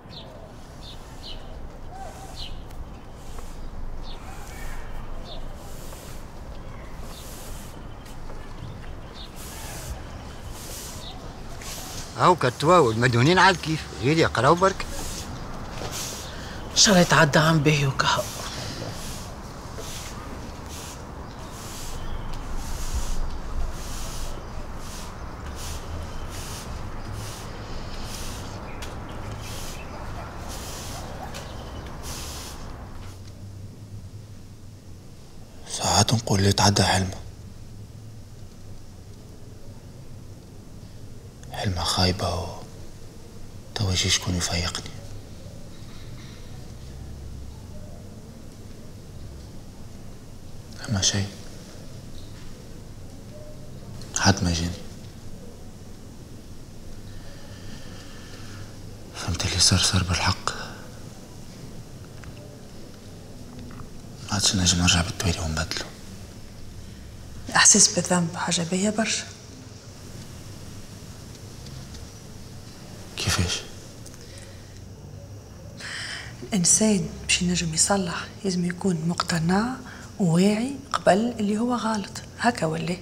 هاو كتوا والمديونين على كيف غير يقراو برك. ان شاء الله يتعدى عن باهي وكهو. ساعات نقول لي تعدى حلمه، حلمة خايبة توا يجي شكون يفيقني. أما شيء حد ما جاني. فهمت اللي صار بالحق. ما عادش نجم نرجع بالتوالي ونبدلو. الإحساس بالذنب حاجة باهية برشا. كيفاش؟ الإنسان باش ينجم يصلح لازم يكون مقتنع وواعي قبل اللي هو غلط. هكا ولا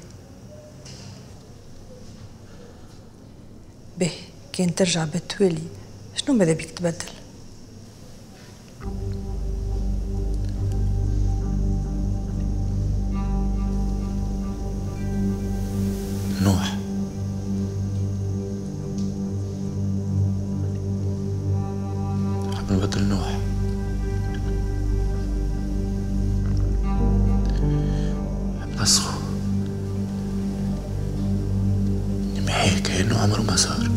به كان ترجع بالتوالي شنو ماذا بيك تبدل؟ نوح حب نبدل نوح. حب نسخه نمحيه كأنه عمره ما صار.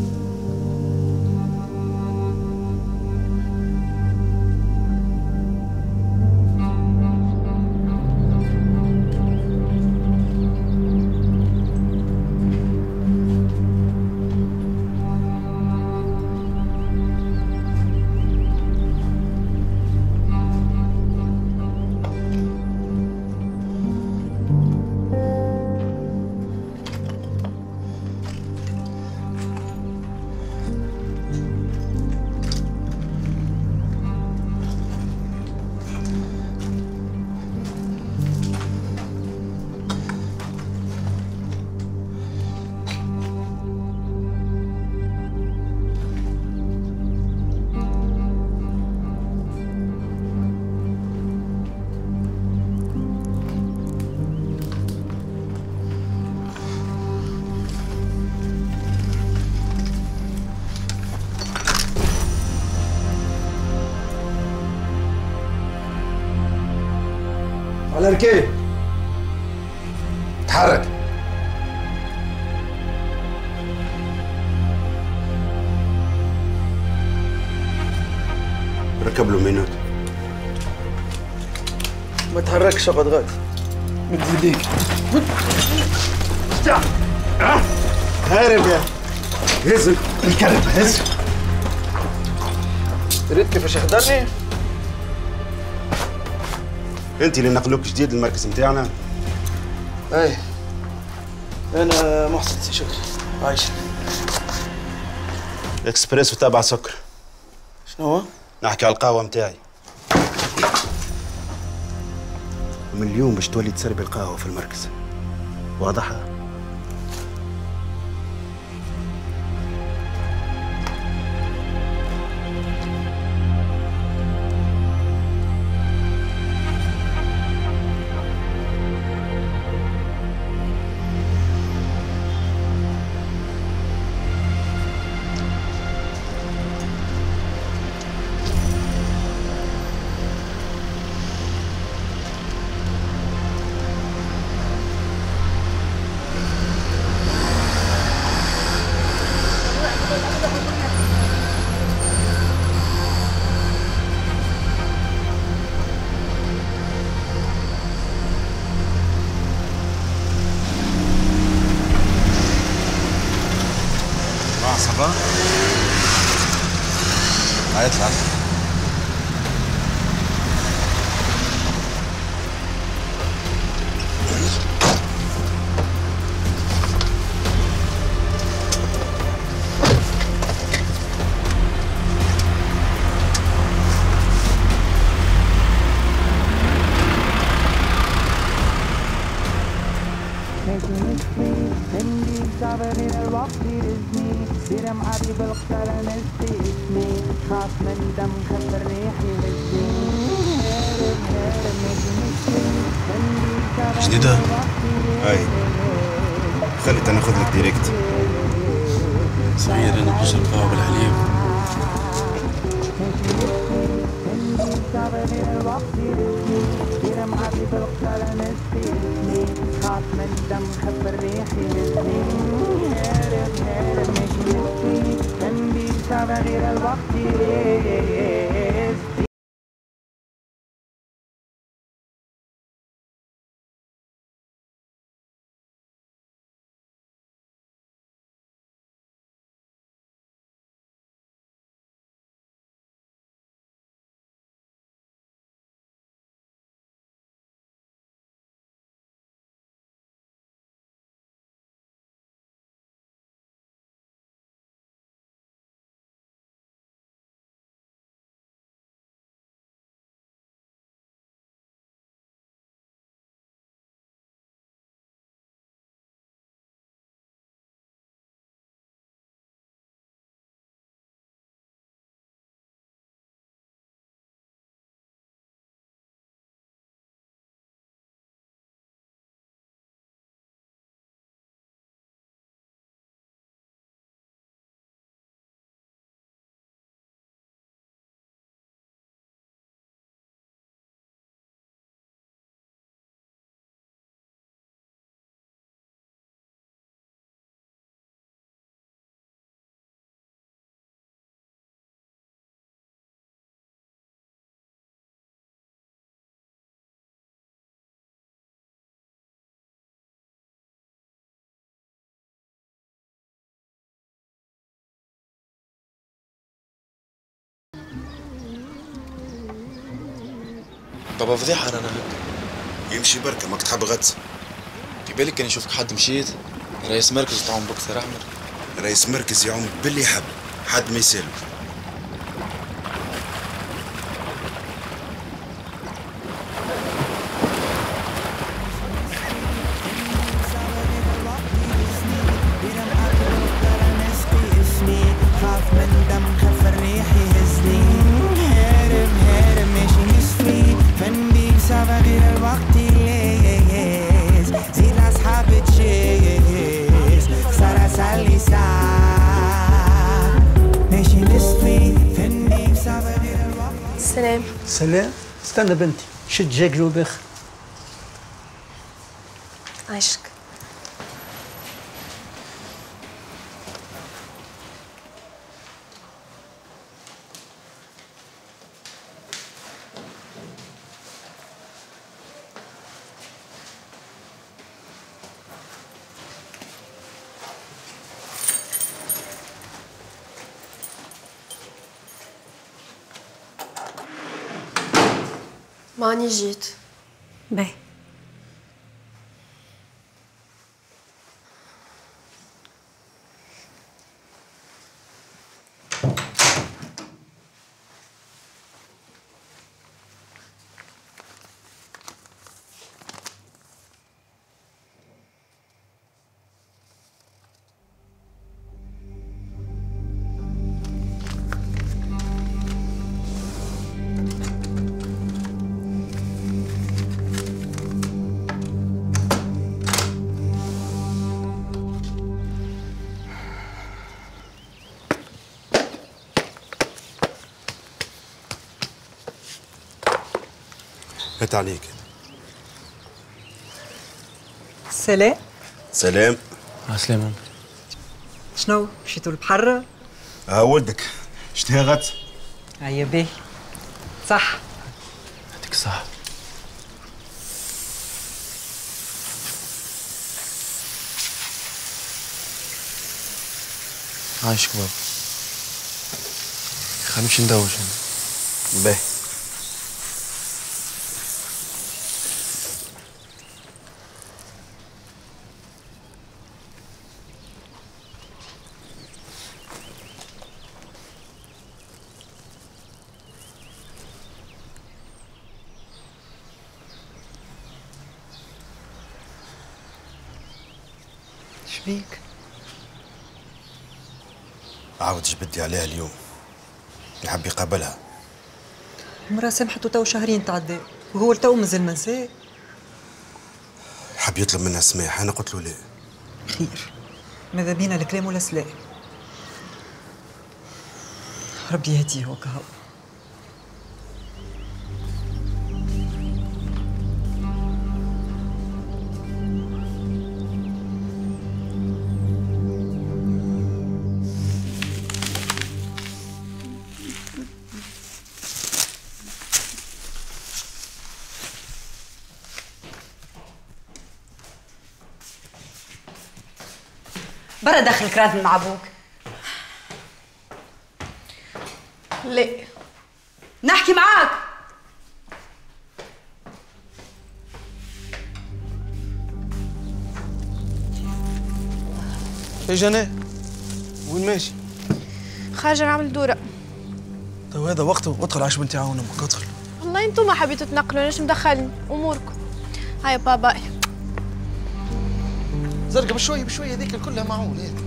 على ركيب تحرك. ركب له مينوت. ما تحركش اقعد غادي. مد يديك. هارب يا هز الكلب هز. تريد كيفاش يحضرني؟ انت اللي نقلوك جديد المركز نتاعنا. اي انا محسن سي شكري عايش. اكسبريسو تابع سكر. شنو هو؟ نحكي على القهوه نتاعي. من اليوم باش تولي تسربي القهوه في المركز. واضحه؟ صبا هيطلع. جديدة؟ هاي خلي تناخذ لك ديريكت. صغير انا بشرب قهوة بالحليب. بابا فضيحة انا هيك. يمشي بركة ما تحب غطس. في بالك كان يشوفك حد مشيت؟ رئيس مركز تعاون بوكسر احمر. رئيس مركز يعوم باللي يحب، حد ما يسالو. سلام. سلام. استنى بنتي، شد جاك وبخ. عايشك. ماني جيت. باهي. هات عليك. سلام. سلام. سلام امي. شنو مشيتوا البحر؟ ولدك شتيها غطس؟ هيا باهي. صح. يعطيك الصحة. عايشك بابا. خلينا نمشي ندوش. باهي. شبيك؟ عاود جبدي عليها اليوم، يحب يقابلها. المرأة سمحته تو شهرين تعدى وهو لتو مازال ما نساه. يحب يطلب منها السماح، أنا قلت له لا. خير، ماذا بينا الكلام ولا سلام؟ ربي يهديه وكهو. برا دخلك رازم مع ابوك. لا نحكي معاك. يا جنى وين ماشي؟ خارجة نعمل دورة. تو هذا وقته، ادخل عاش بنتي عاون امك، ادخل. والله انتم حبيتوا تنقلوا، ليش مدخلني اموركم؟ هيا بابا. زرقة بشوية بشوية، هذيك كلها معون هذه.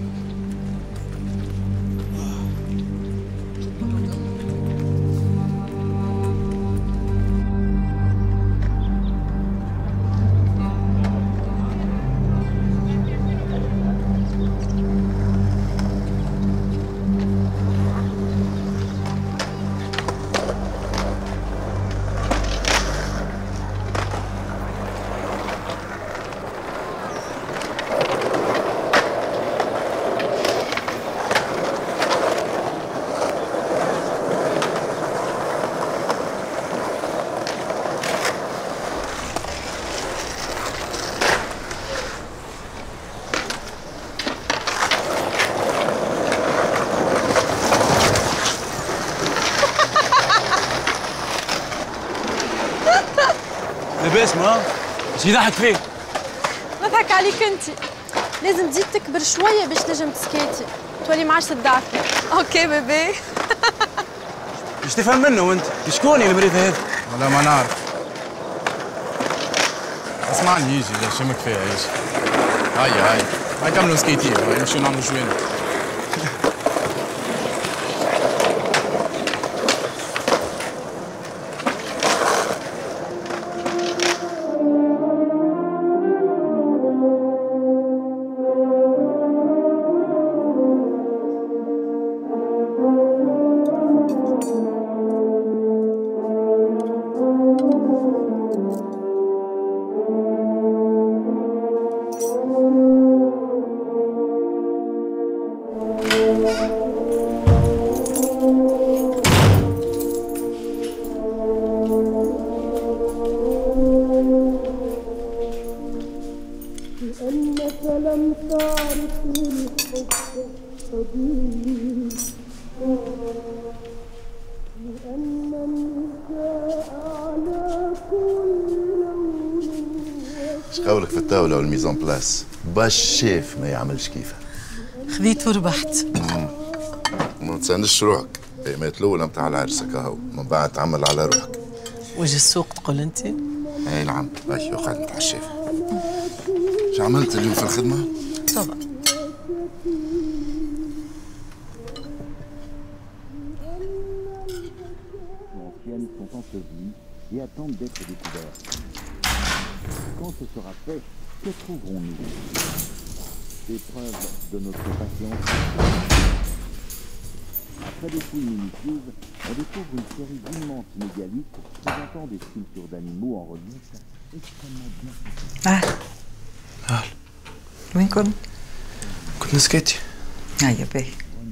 لاباس ما؟ ايش يضحك فيك؟ نضحك عليك انت. لازم تزيد تكبر شوية باش تنجم تسكيتي، تولي ما عادش تضعفي. اوكي بيبي. ايش تفهم منه وانت؟ شكوني المريض هذا؟ والله ما نعرف. اسمعني يجي شمك فيها يجي. هاي كملوا سكيتين، هاي نمشيو نعملوا شوية. ايش قولك في الطاولة والميزون بلاس؟ باش الشيف ما يعملش كيفها. خذيت وربحت. ما تساندش روحك، ايامات الاولى نتاع العرس هاو، من بعد تعمل على روحك. وجه السوق تقول انت؟ اي نعم، باش يقعد نتاع الشيف. ايش عملت اليوم في الخدمة؟ طبعا. et attendent d'être découverts. Quand ce sera fait, que trouverons-nous? Des preuves de notre patience. Après des fouilles minutieuses, on découvre une série d'immenses mégalithes présentant des sculptures d'animaux en relief extrêmement bien faites. أهلا. وين كنت؟ كنت نسكتي. هيا باهي.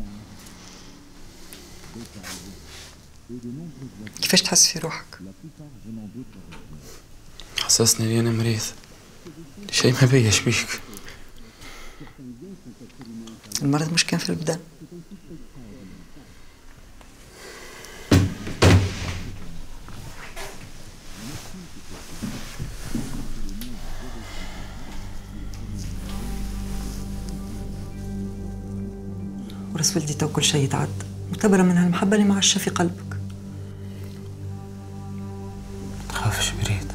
كيفاش تحس في روحك؟ حسسني اني انا مريض. شيء ما بيش بيك. المرض مش كان في البدن. ورس ولدي تو كل شيء يتعدى، معتبرة من هالمحبة اللي معشة في قلبك. تخافش بريد.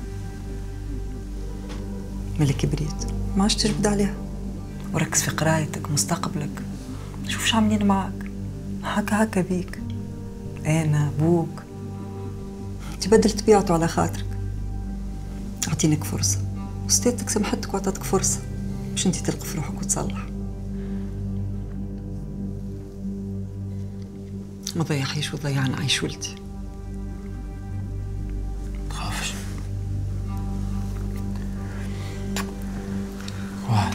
ملك بريد، ما عادش تجبد عليها، وركز في قرايتك مستقبلك، شوف شو عاملين معك. هكا بيك، أنا بوك تبدل طبيعته على خاطرك. أعطينك فرصة، وستاتك سمحتك وعطتك فرصة باش انتي تلقى في روحك وتصلح. ما ضيعيش وضيعنا عيش ولدي. تخافش. واحد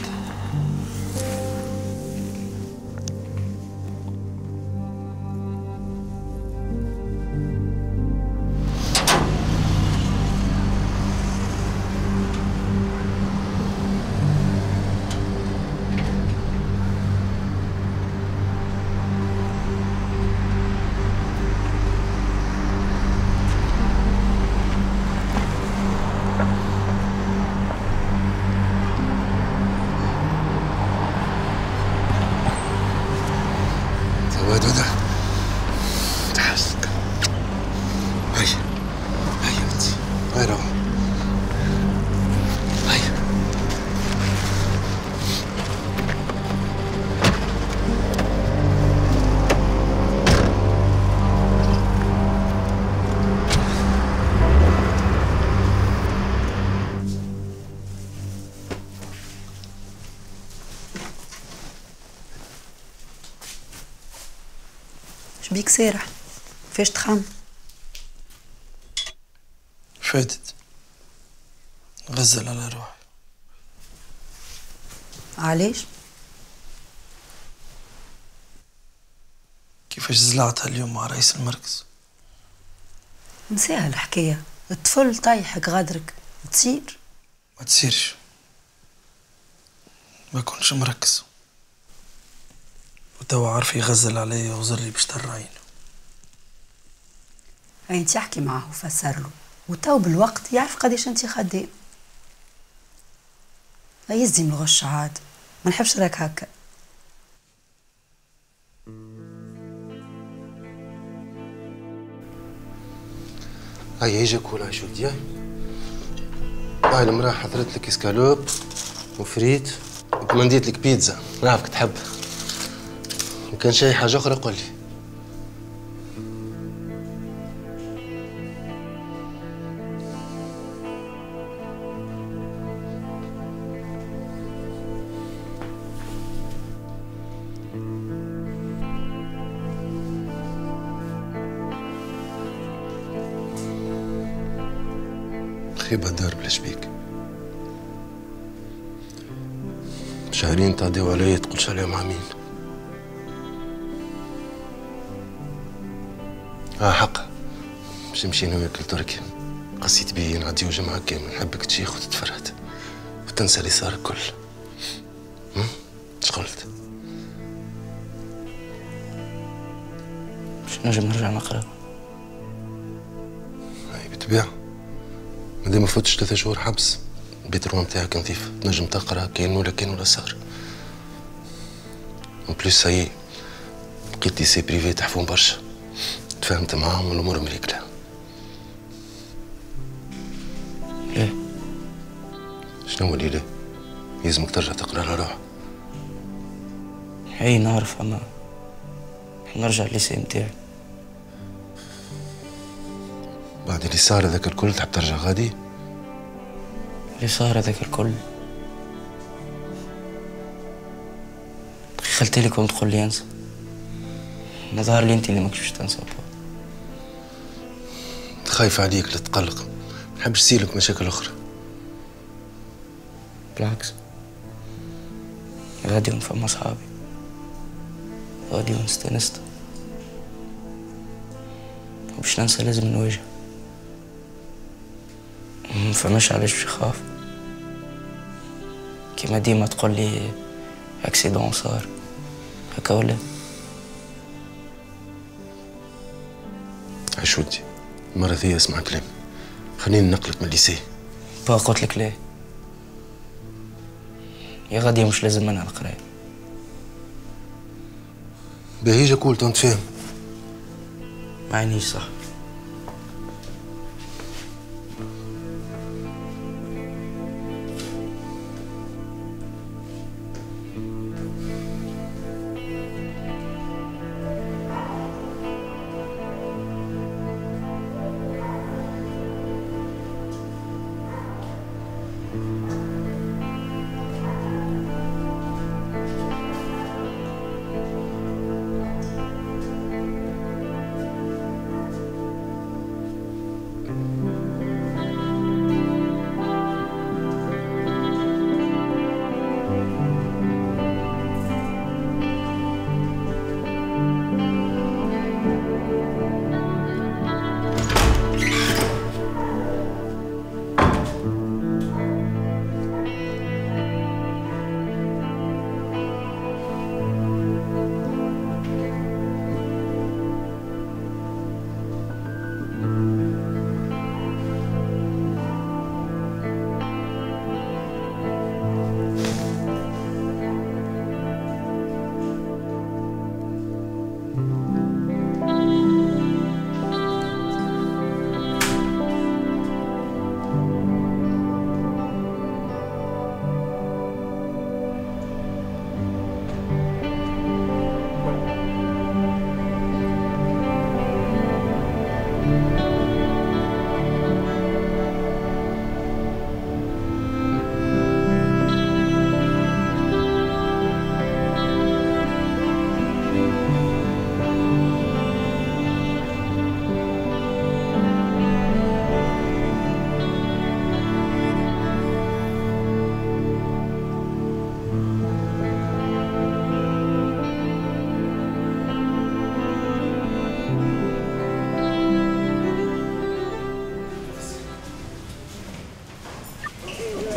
ودودة تحسك. هيا هيا بنتي، هيا روح. هيا شبيك سارح؟ فاش تخم؟ فاتت غزل على روحي. علاش؟ كيفاش زلعتها اليوم مع رئيس المركز. نساها الحكاية، الطفل طايحك غادرك تصير. ما تصيرش، ما كنتش مركز، وتوا عارف يغزل عليا وزري باش ترعينه. انت احكي معاه وفسر له، وتو بالوقت يعرف قداش انت خدام. لا يزي من الغش عاد، ما نحبش راك هكا. هيا يجي كول عيش ولدي. هاي المراه حضرت لك اسكالوب وفريت وكمنديت لك بيتزا، نعرفك تحب. وكان شي حاجة أخرى قول لي. خيبة دار بلا شبيك. شهرين تعديو عليا تقولش عليهم عامين. حق باش نمشي انا وياك لتركيا، قصيت بيه نعديو جمعة كامل، نحبك تشيخ وتتفرهد وتنسى اللي صار الكل. اش قلت؟ باش نجم نرجع نقرا. هاي بالطبيعة، مادام ما فوتش 3 شهور حبس، البيت الروم نتاعك نظيف، تنجم تقرا كاين ولا صار. اون بليس هاي لقيت ليسي بريفي تحفون برشا، تفاهمت معاهم والامور مريكله. ليه؟ شنو اللي ليه؟ يلزمك ترجع تقرا على روحك. اي نعرف، اما نرجع الليسي نتاعي. بعد اللي صار هذاك الكل تحب ترجع غادي؟ اللي صار هذاك الكل خلتي لك وتقول لي انسى. نظهر لي انت اللي ماكش باش تنسى. خايف عليك لا تقلق، نحبش يصيرلك مشاكل اخرى. بالعكس، غادي ونفهم اصحابي، غادي ونستانست، وباش ننسى لازم نواجه. مفهمش علاش باش نخاف، كيما ديما تقول لي اكسيدون صار هكا ولا. عيش ودي، المرة ذي اسمع كلامي، خليني نقلك من الليسي. با قلت لك ليه؟ يا غادي مش لازم منها القراية. باهي جا كول تفهم. ما عينيش صح.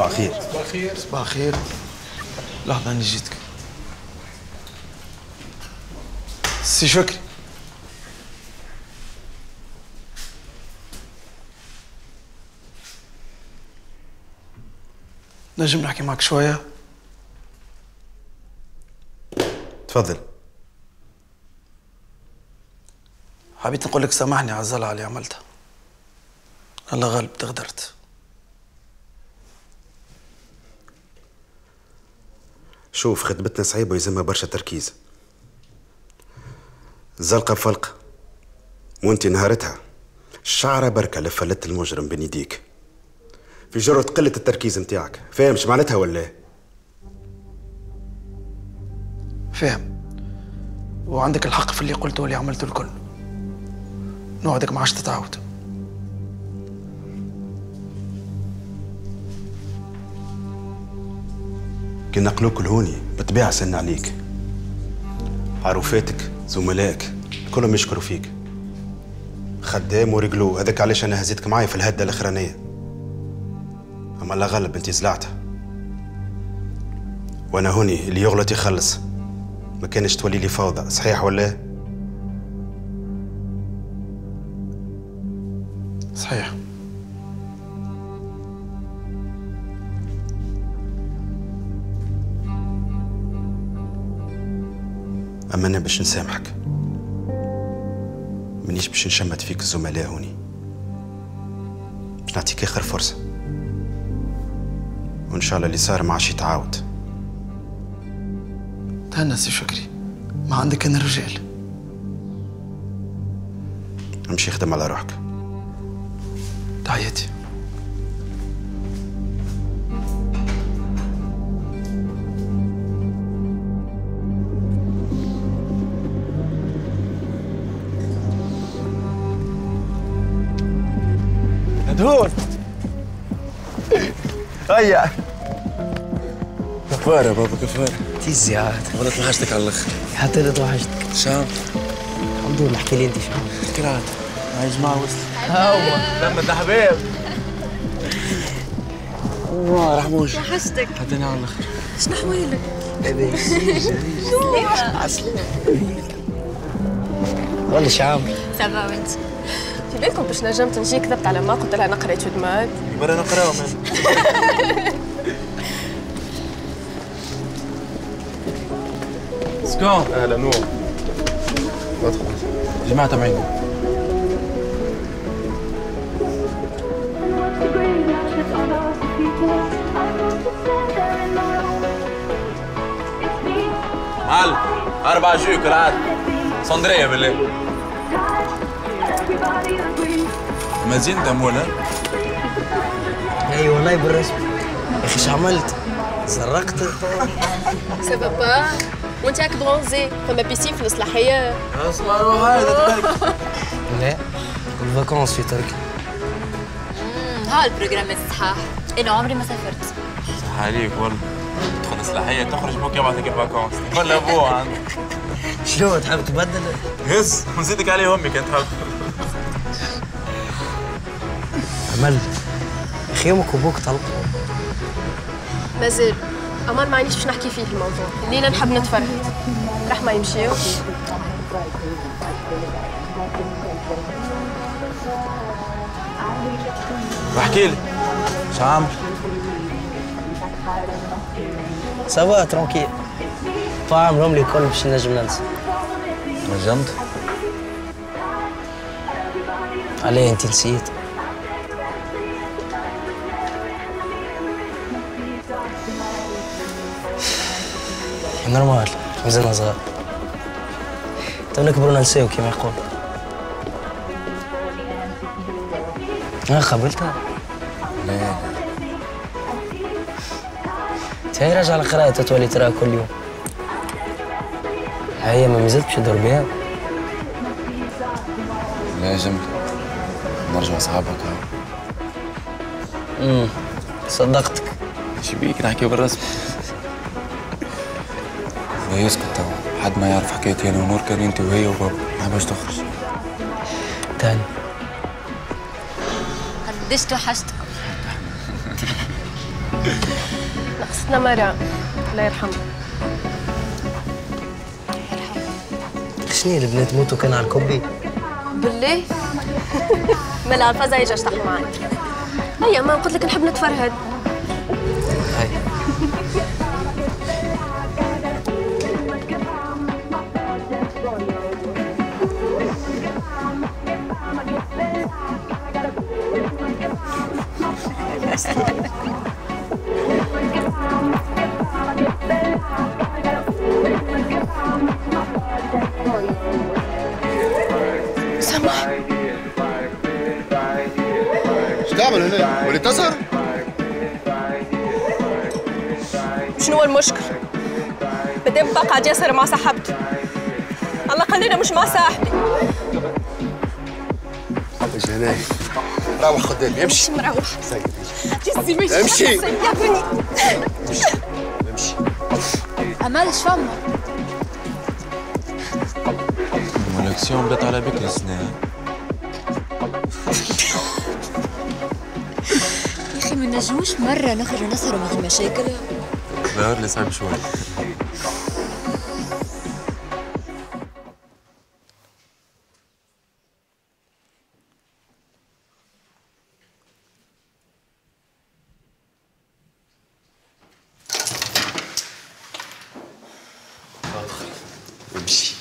صباح الخير. صباح الخير. صباح الخير. لحظة أنا جيتك. سي شكري. نجم نحكي معك شوية؟ تفضل. حبيت نقول لك سامحني على الزلعة اللي عملتها. الله غالب تغدرت. شوف خدمتنا صعيبة ويلزمها برشا تركيز. الزلقة بفلقة وانت نهارتها الشعرة بركة اللي فلت المجرم بين يديك في جرة قلة التركيز متاعك. فاهم شو معناتها ولا؟ فاهم، وعندك الحق في اللي قلته واللي عملته الكل. نوعدك ما عادش تتعاود. كي نقلوك الهوني بطبيعة سن عليك. عروفاتك زملائك كلهم يشكروا فيك. خدام ورجلو، هذاك علاش انا هزيتك معايا في الهدة الاخرانية. اما الله غلب انت زلعتها. وانا هوني اللي يغلط يخلص. ما كانش تولي لي فوضى، صحيح ولا؟ صحيح. اما انا باش نسامحك، مانيش باش نشمت فيك الزملاء هوني. باش نعطيك اخر فرصه، وان شاء الله اللي صار ما عادش يتعاود. تهنى سي شكري، ما عندك انا رجال. امشي خدم على روحك. تحياتي. دهون هيا. كفارة بابا كفارة. تيزي عاد. والله توحشتك على الاخر. حتى انا توحشتك. شام. الحمد لله. احكي لي انت شام. احكي لي عاد. هاي جماعة وصلت. هاوما لما الحبيب. والله رحموش. وحشتك. حطيني على الاخر. شنو حوالك؟ والله شام. سافا وانت؟ في بالكم باش نجمت نجي كذبت على ما قلت لها نقرا شو دماغ؟ برا نقراو من. سكون. اهلا نور. ادخل. جماعة تبعيني. معلم 4 جو كالعادة. صندرية بالليل. ما زين دمونا؟ اي والله بالرسم. يا اخي ايش عملت؟ سرقت. سافا با وانت هاك برونزي فما بيسين في الصلاحية. اسمع روح هذا لا الفاكونس في تركيا. ها البروجرام الصحاح. انا عمري ما سافرت. صح عليك والله. تدخل الصلاحية تخرج بوك يبعثك الفاكونس. ولا ابوه عندك. شنو تحب تبدل؟ هز ونزيدك عليه امي كانت تحب. عمل يا اخي امك وابوك طلقوا. مازال أمر ما عنديش باش نحكي فيه الموضوع. الليلة نحب نتفرهد. راح ما يمشيو. واحكي لي شو عامل؟ سافا ترونكيل. فعاملهم لي الكل باش نجم ننسى. نجمت؟ عليه انت نسيت؟ نورمال مازلنا صغار. تو نكبروا ننساو كيما يقول. قبلتها؟ لا هي راجعة لقراية تولي تراها كل يوم. هي ما مازالت باش تدور بها. لا جميل. نرجع صحابك هاو. صدقتك. شو بيك نحكي بالرسم؟ لا يسكت تو، حد ما يعرف حكايتي انا ونور كان انت وهي وبابا، ما باش تخرج. تاني. قديش توحشتكم. نقصتنا مرة الله يرحمه. شنو البنات موتوا كان على الكوبي؟ بالله ملا الفازا يجي اشطحوا معي. هيا ما قلت لك نحب نتفرهد. هاي سامح ايش تعمل هنا؟ ولي تسهر؟ شنو هو المشكل؟ مادام بقعد ياسر مع صاحبته الله خلينا مش مع صاحبي. ايش هنا؟ روح قدامي امشي. مش مروح. جزي ماشي. امشي. سيبني. امشي. امال اش فما؟ المونكسيون بدات على بكري السنة. يا اخي ما نجموش مرة نخرجوا نسهروا من غير مشاكل. ظهر لي صعب شوي. امشي.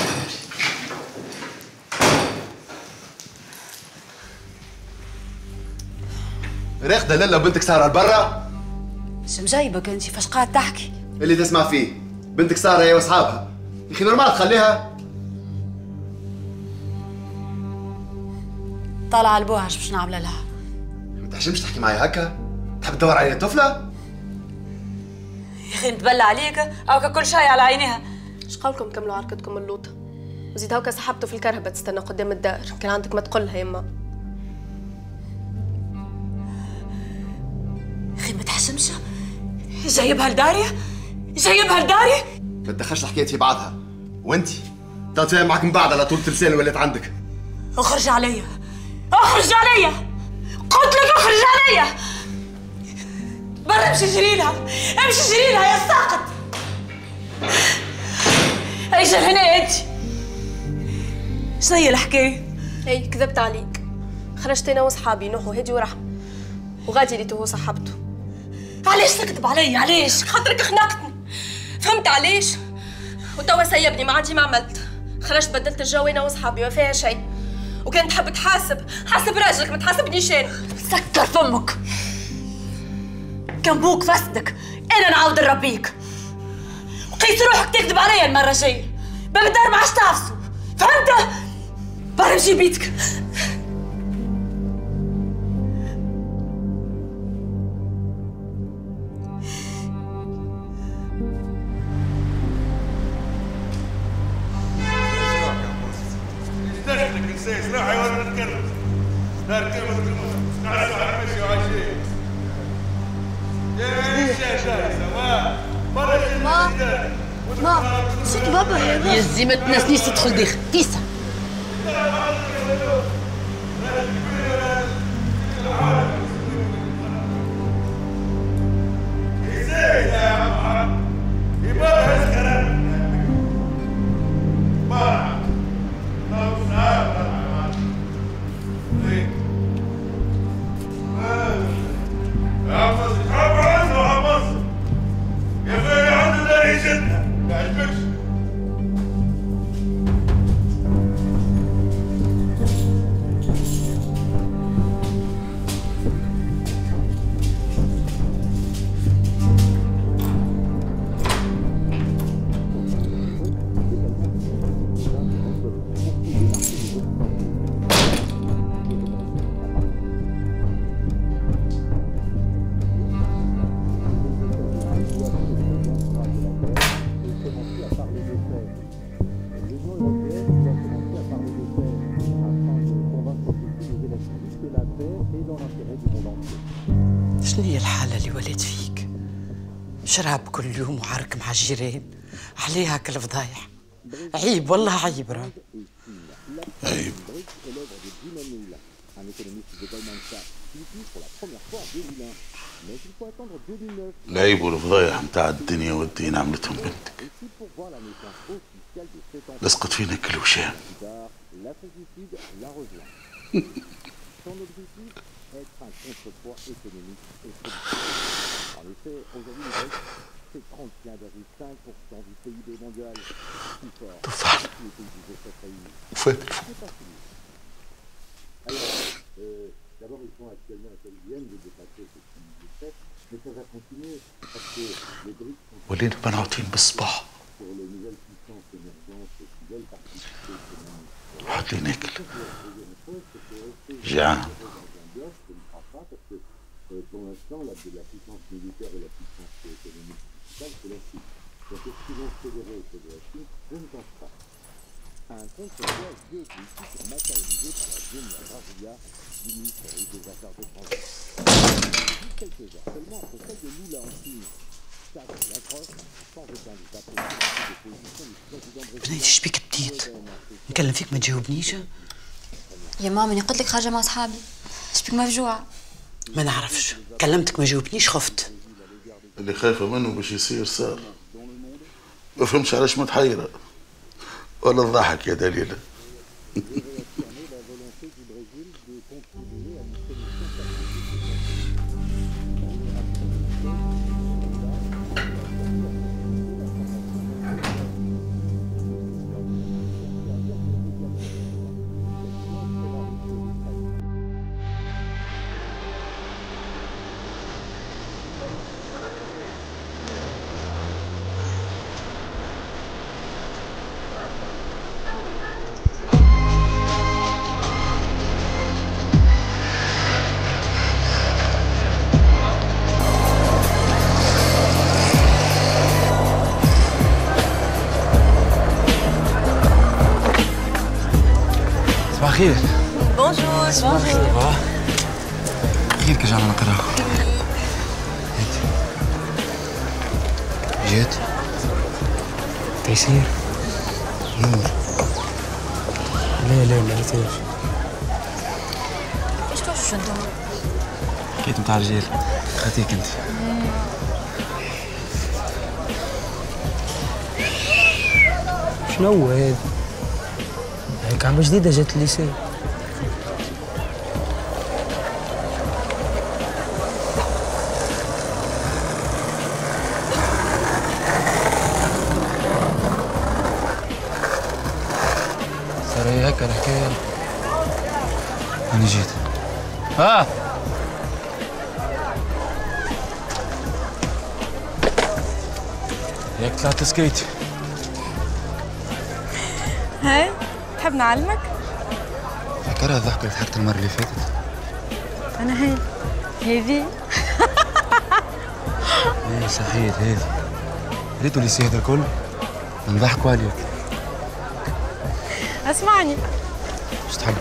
راقدة لالا بنتك سارة لبرا؟ شو مجايبك انت؟ فاش قاعد تحكي؟ اللي تسمع فيه بنتك سارة هي واصحابها. يا اخي نورمال تخليها. طالعة على البوها باش نعمل لها. ما تحشمش تحكي معي هكا؟ تحب تدور علي طفلة؟ يا اخي نتبلى عليك او كل شيء على عينيها. اش قولكم كملوا عركتكم اللوطه؟ وزيد هاكا سحبته في الكرهبه تستنى قدام الدار، كان عندك ما تقولها يما. يا اخي ما تحشمش؟ جايبها لداري؟ جايبها لداري؟ ما تدخلش الحكاية في بعضها. وانتي تتفاهم معك من بعد على طول اللسان اللي ولات عندك. اخرج عليا. اخرج عليا. قلت لك اخرج عليا. برا امشي جري لها. امشي جري لها يا ساقط. ايش هنا انت؟ شنو هي الحكايه؟ اي كذبت عليك. خرجت انا وصحابي نوح وهدي ورحمه وغادي اللي هو صاحبته. علاش تكذب علي؟ علاش؟ خاطرك خنقتني. فهمت علاش؟ وتوا سيبني ما عندي ما عملت. خرجت بدلت الجو انا وصحابي ما فيها شيء. وكان تحب تحاسب حاسب راجلك ما تحاسبنيش انا. سكر فمك. كان بوك فسدك انا نعاود نربيك. وقيت روحك تكذب عليا المره الجايه. باب الدار ما عادش تعفسوا. فهمت؟ برا امشي بيتك. ماما صوت بابا هذا. يا زي ما تنسنيش تدخل داخل تيسا. شنو هي الحالة اللي وليت فيك؟ شراب كل يوم وعرك مع الجيران، عليه هاك الفضايح. عيب والله عيب راه. عيب. un économiste de Goldman Sachs, qui l'utilise pour la première fois en 2001. Mais il faut attendre 2009. العيب والفضايح متاع الدنيا والدين عملتهم بنتك. Aussi pour voir la naissance officielle de cet enfant. لصقت فينا كل وشام. Plus tard, l'Afrique du Sud l'a rejoint. Son objectif, être un contrepoids économique et politique. En effet, aujourd'hui, le BRICS, c'est 31,5% du PIB mondial. Plus fort que tous les pays du G7 réunis. C'est pas fini. Alors, d'abord, ils sont actuellement à viennent de dépasser ce qui est fait, mais ça va continuer parce que les BRICS sont ولينا بنعطين بالصباح. sur les nouvelles puissances émergentes qui veulent participer économiquement. حط لي ناكل. جعان. Pour l'instant, la puissance militaire et la puissance économique c'est la Chine. Donc, est-ce qu'ils vont fédérer auprès de la Chine? Je ne pense pas. Un contre-poids géopolitique matérialisé par la zone Brasilia du ministère des Affaires étrangères. Depuis quelques heures seulement, après celle de Lula en Chine, ça l'accroche sans aucun doute après la prise de position du président brésilien. بنيتي ايش بيك بديت؟ نكلم فيك ما تجاوبنيش؟ يا ماما أنا قلت لك خارجة مع أصحابي، إيش بك مفجوعة؟ ما نعرفش، كلمتك ما جاوبتنيش خفت. اللي خايفه منه باش يصير صار. ما فهمتش علاش متحيره. ولا الضحك يا دليله. صباح الخير. بونجور. صباح خير كي جانا نقرا. جيت تيسير نور. لا ما يصيرش. إيش توشوا أنتم؟ حكيت متاع رجال خاتيك انت. شنو هو هذا؟ هيك عم جديدة جات الليسي. صار هيك الحكاية. أنا جيت. هيك طلعت سكيت. هاي تحب نعلمك؟ فكرها الضحكة اللي ضحكت المرة اللي فاتت. أنا هذي ايه صحيح هذي. ريتو اللي هذا الكل نضحكوا عليك. اسمعني، ايش تحب؟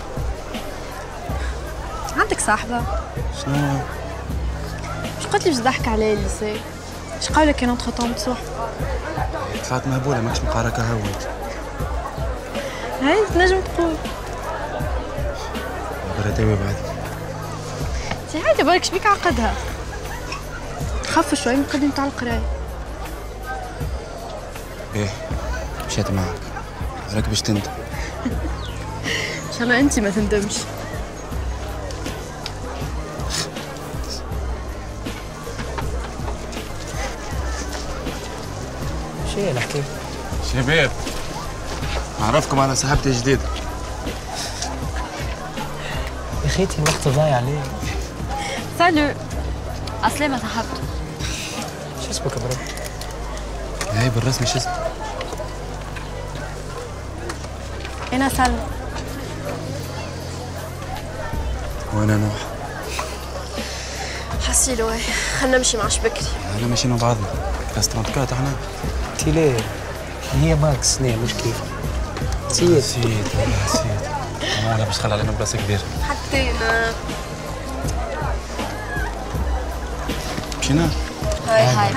عندك صاحبة؟ شنو؟ مش قلت لي باش تضحك علي الليسي؟ اش قولك كان اونتخ طون تصح؟ طلعت مهبولة ماكش مقارا كهوت. هاي تنجم تقول. برا توا بعد. انتي هاي بالك شبيك عقدها؟ خف شوي مقدم تاع القراية. ايه مشيت معك. راك باش تندم. ان شاء الله انتي ما تندمش. شو هي الحكاية؟ شباب نعرفكم على صاحبتي الجديدة. يا خيتي الوقت ضايع عليه. سالو. عسلامة صاحبته. شو اسمك برا؟ هاي بالرسمي شو اسمك؟ انا سلمى. وانا نوح. حسيلو هاي خلنا نمشي معش بكري. انا ماشيين مع بعضنا. كلاس 34 احنا. انتي ليه؟ هي ماكس نيه مش كيف. نسيت والله نسيت. انا باش تخلي علينا بلاصة كبيرة. حتى انا. مشينا؟ هاي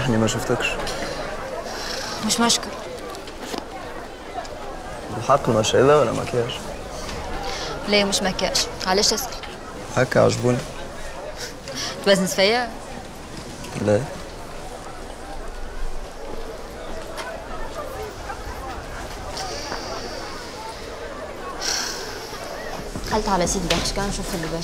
سامحني ما شفتكش. مش مشكل. بالحق المشي هذا ولا مكياج؟ لا مش مكياج. علاش تسأل؟ هكا عجبوني. توزنت فيا؟ لا. دخلت على سيت باش كان نشوف اللباس.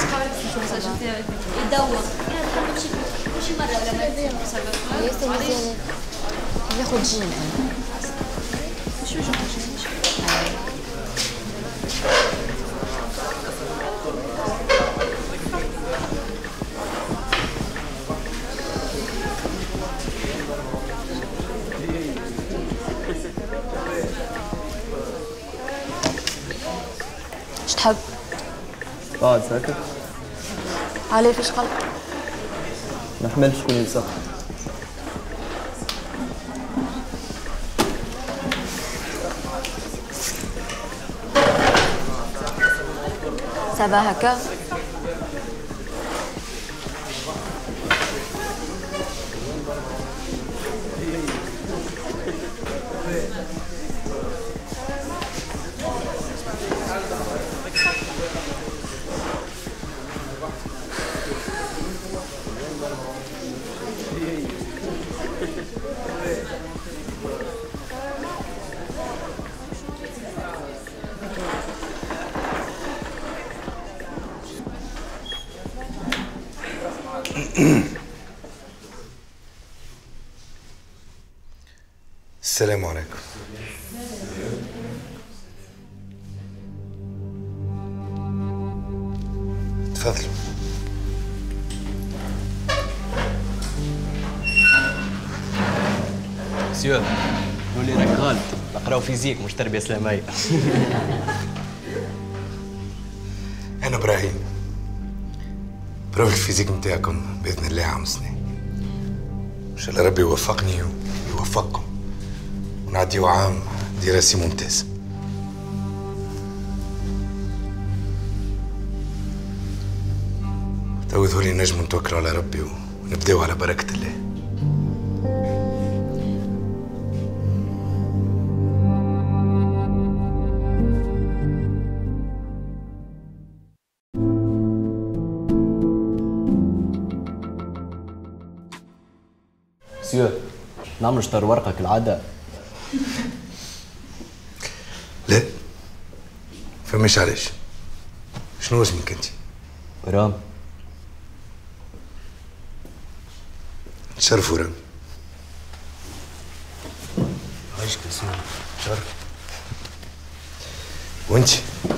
يدور. مش مرة ولا مرتين يستوي مزيان. ياخد جين انا. شو جين؟ ايش تحب؟ قاعد ساكت. عليه فيش قلق. ما حملش شكون يلصق. سابا هكا؟ السلام عليكم. تفضلوا. سيور قولي راك غلط، نقراو فيزيك مش تربيه اسلاميه. أنا إبراهيم، بروف الفيزيك نتاعكم بإذن الله عام سنة. إن شاء الله ربي يوفقني ويوفقكم ونعديو عام دراسي ممتاز. تو ذولي نجمو نتوكلوا على ربي ونبداو على بركة الله. سيور نعمل شطر ورقة كالعادة. لا فماش علاش. شنو اسمك انت؟ رام. تشرفوا رام. عايشك يا سيدي. شرف. وانت؟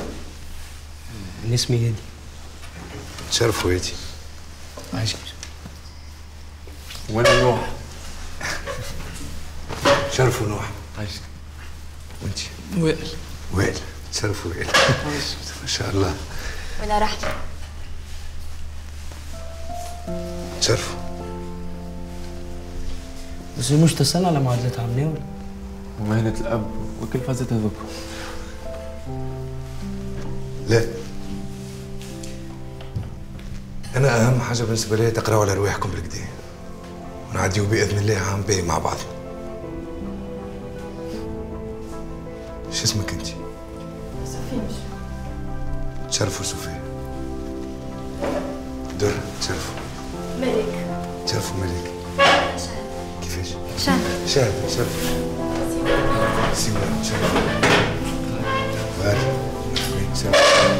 اسمي هادي. تشرفوا هادي. عايشك. وانا نوح. شرفوا نوح. عايشك. وانت؟ وائل. وائل. تشرفوا وائل. ما شاء الله. وانا رحت. تشرفوا. بس مش تسأل على معادلة عمي ولا؟ ومهنة الأب وكل فازت هذوك. لا أنا أهم حاجة بالنسبة لي تقراوا على رواحكم بالكدا ونعديو بإذن الله عام باهي مع بعض. شو اسمك أنت؟ صفية. تشرفوا صفية. در تشرفوا. ملك. تشرفوا ملك. كيفاش؟ شهد. شهد تشرفوا. سيمون تشرفوا. غالي. تشرفوا.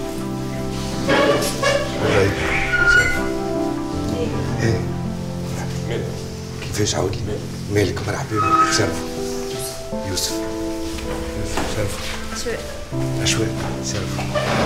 قريب. تشرفوا. ايه. كيفاش عاود لي؟ مالك مرحبا بك. تشرفوا. يوسف. تشرفوا. أشواق. أشواق. تشرفوا.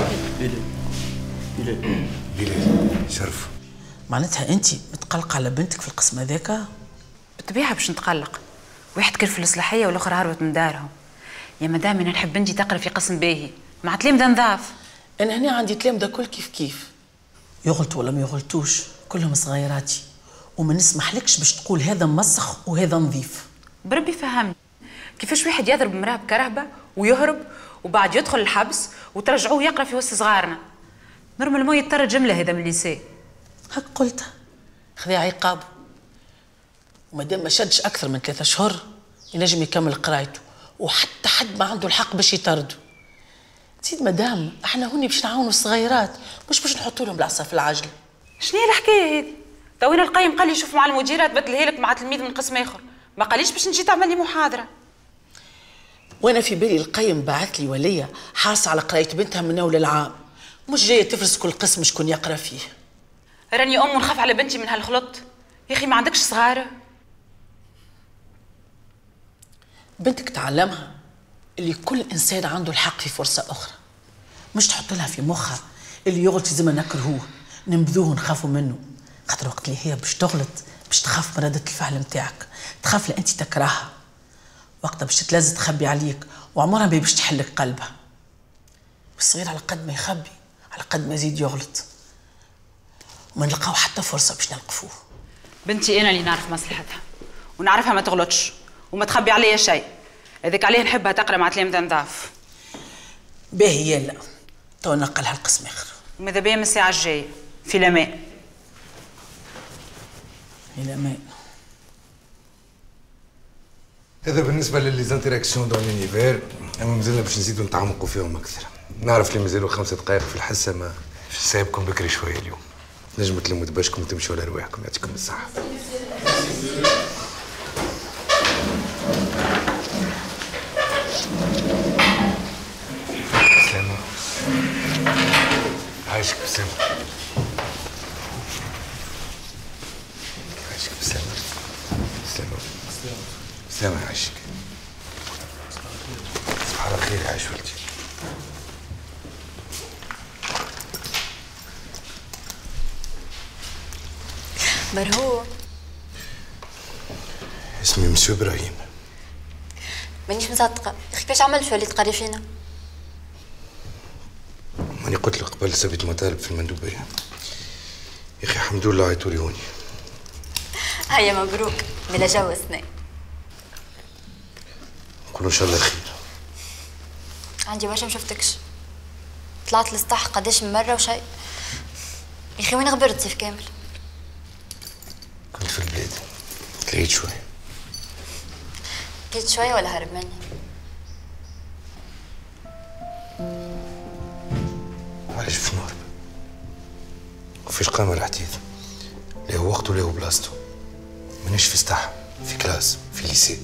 بلال. شرف. معناتها انت متقلقه على بنتك في القسم هذاك؟ بالطبيعه باش نتقلق. واحد كل في الاصلاحيه والاخر هربت من دارهم. يا مدام انا نحب بنتي تقرا في قسم باهي مع تلامذه نضاف. انا هنا عندي تلامذه كل كيف يغلطوا ولا ما يغلطوش كلهم صغيراتي وما نسمحلكش باش تقول هذا مسخ وهذا نظيف. بربي فهمني كيفاش واحد يضرب مراه بكرهبه ويهرب وبعد يدخل الحبس وترجعوه يقرا في وسط صغارنا. نورمالمون يضطر جمله هذا من الانسان. هك قلت خذي عقابه. ومادام ما شدش اكثر من 3 اشهر ينجم يكمل قرايته، وحتى حد ما عنده الحق باش يطردوا. زيد مدام احنا هوني باش نعاونوا الصغيرات، مش باش نحطوا لهم العصا في العجله. شنو هي الحكايه هذه؟ توينا القيم قال لي شوف مع المديره تبدلها لك مع تلميذ من قسم اخر، ما قاليش باش نجي تعمل لي محاضره. وانا في بالي القيم بعث لي وليه حاصه على قرايه بنتها من اول العام، مش جايه تفرس كل قسم شكون يقرا فيه. راني ام ونخاف على بنتي من هالخلط. يا اخي ما عندكش صغار؟ بنتك تعلمها اللي كل انسان عنده الحق في فرصه اخرى، مش تحط لها في مخها اللي يغلط لازم نكرهوه ننبذوه ونخافوا منه، خاطر وقت اللي هي باش تغلط باش تخاف من ردة الفعل نتاعك، تخاف لأنت تكرهها، وقتها باش تتلذذ تخبي عليك وعمرها ما باش تحلك قلبها. والصغير على قد ما يخبي على قد ما يزيد يغلط، وما نلقاو حتى فرصه باش نلقفوه. بنتي انا اللي نعرف مصلحتها ونعرفها ما تغلطش وما تخبي عليا شيء، هذاك عليه نحبها تقرا مع تلامذة نضاف. باهي يلا تو نقلها القسم اخر. وماذا بيا من الساعه الجايه في الامان. في الامان. هذا بالنسبه لليزانتيراكسيون دون لونيفير، اما مازلنا باش نزيدوا نتعمقوا فيهم اكثر. نعرف اللي مازالوا 5 دقائق في الحصه، ما سايبكم بكري شويه اليوم. نجموا تلموا دباشكم وتمشوا لرواحكم، يعطيكم الصحه. سلامة. عايشك بسلامة. عايشك بسلامة. سلامة. سلامة يعيشك. صباح الخير يا عايش ولدي. مرهوق. اسمي مسيو ابراهيم. مانيش مصدقه، يا اخي كيفاش عملت شو اللي تقري فينا؟ ماني قلت لك قبل سبيت مطالب في المندوبيه. يا اخي الحمد لله عيطولي هوني. هيا مبروك، بلا جوزنا. نقولوا ان شاء الله خير. عندي برشا مشفتكش. طلعت للسطح قداش من مره وشيء. يا اخي وين غبرت سيف كامل؟ كنت في البلاد، تلاقيت شوي. جيت شويه ولا هرب مني؟ علاش باش نهرب؟ وفيش قامة الحديث؟ لا هو وقته لا هو بلاصتو. مانيش في سطح، في كلاس، في ليسي.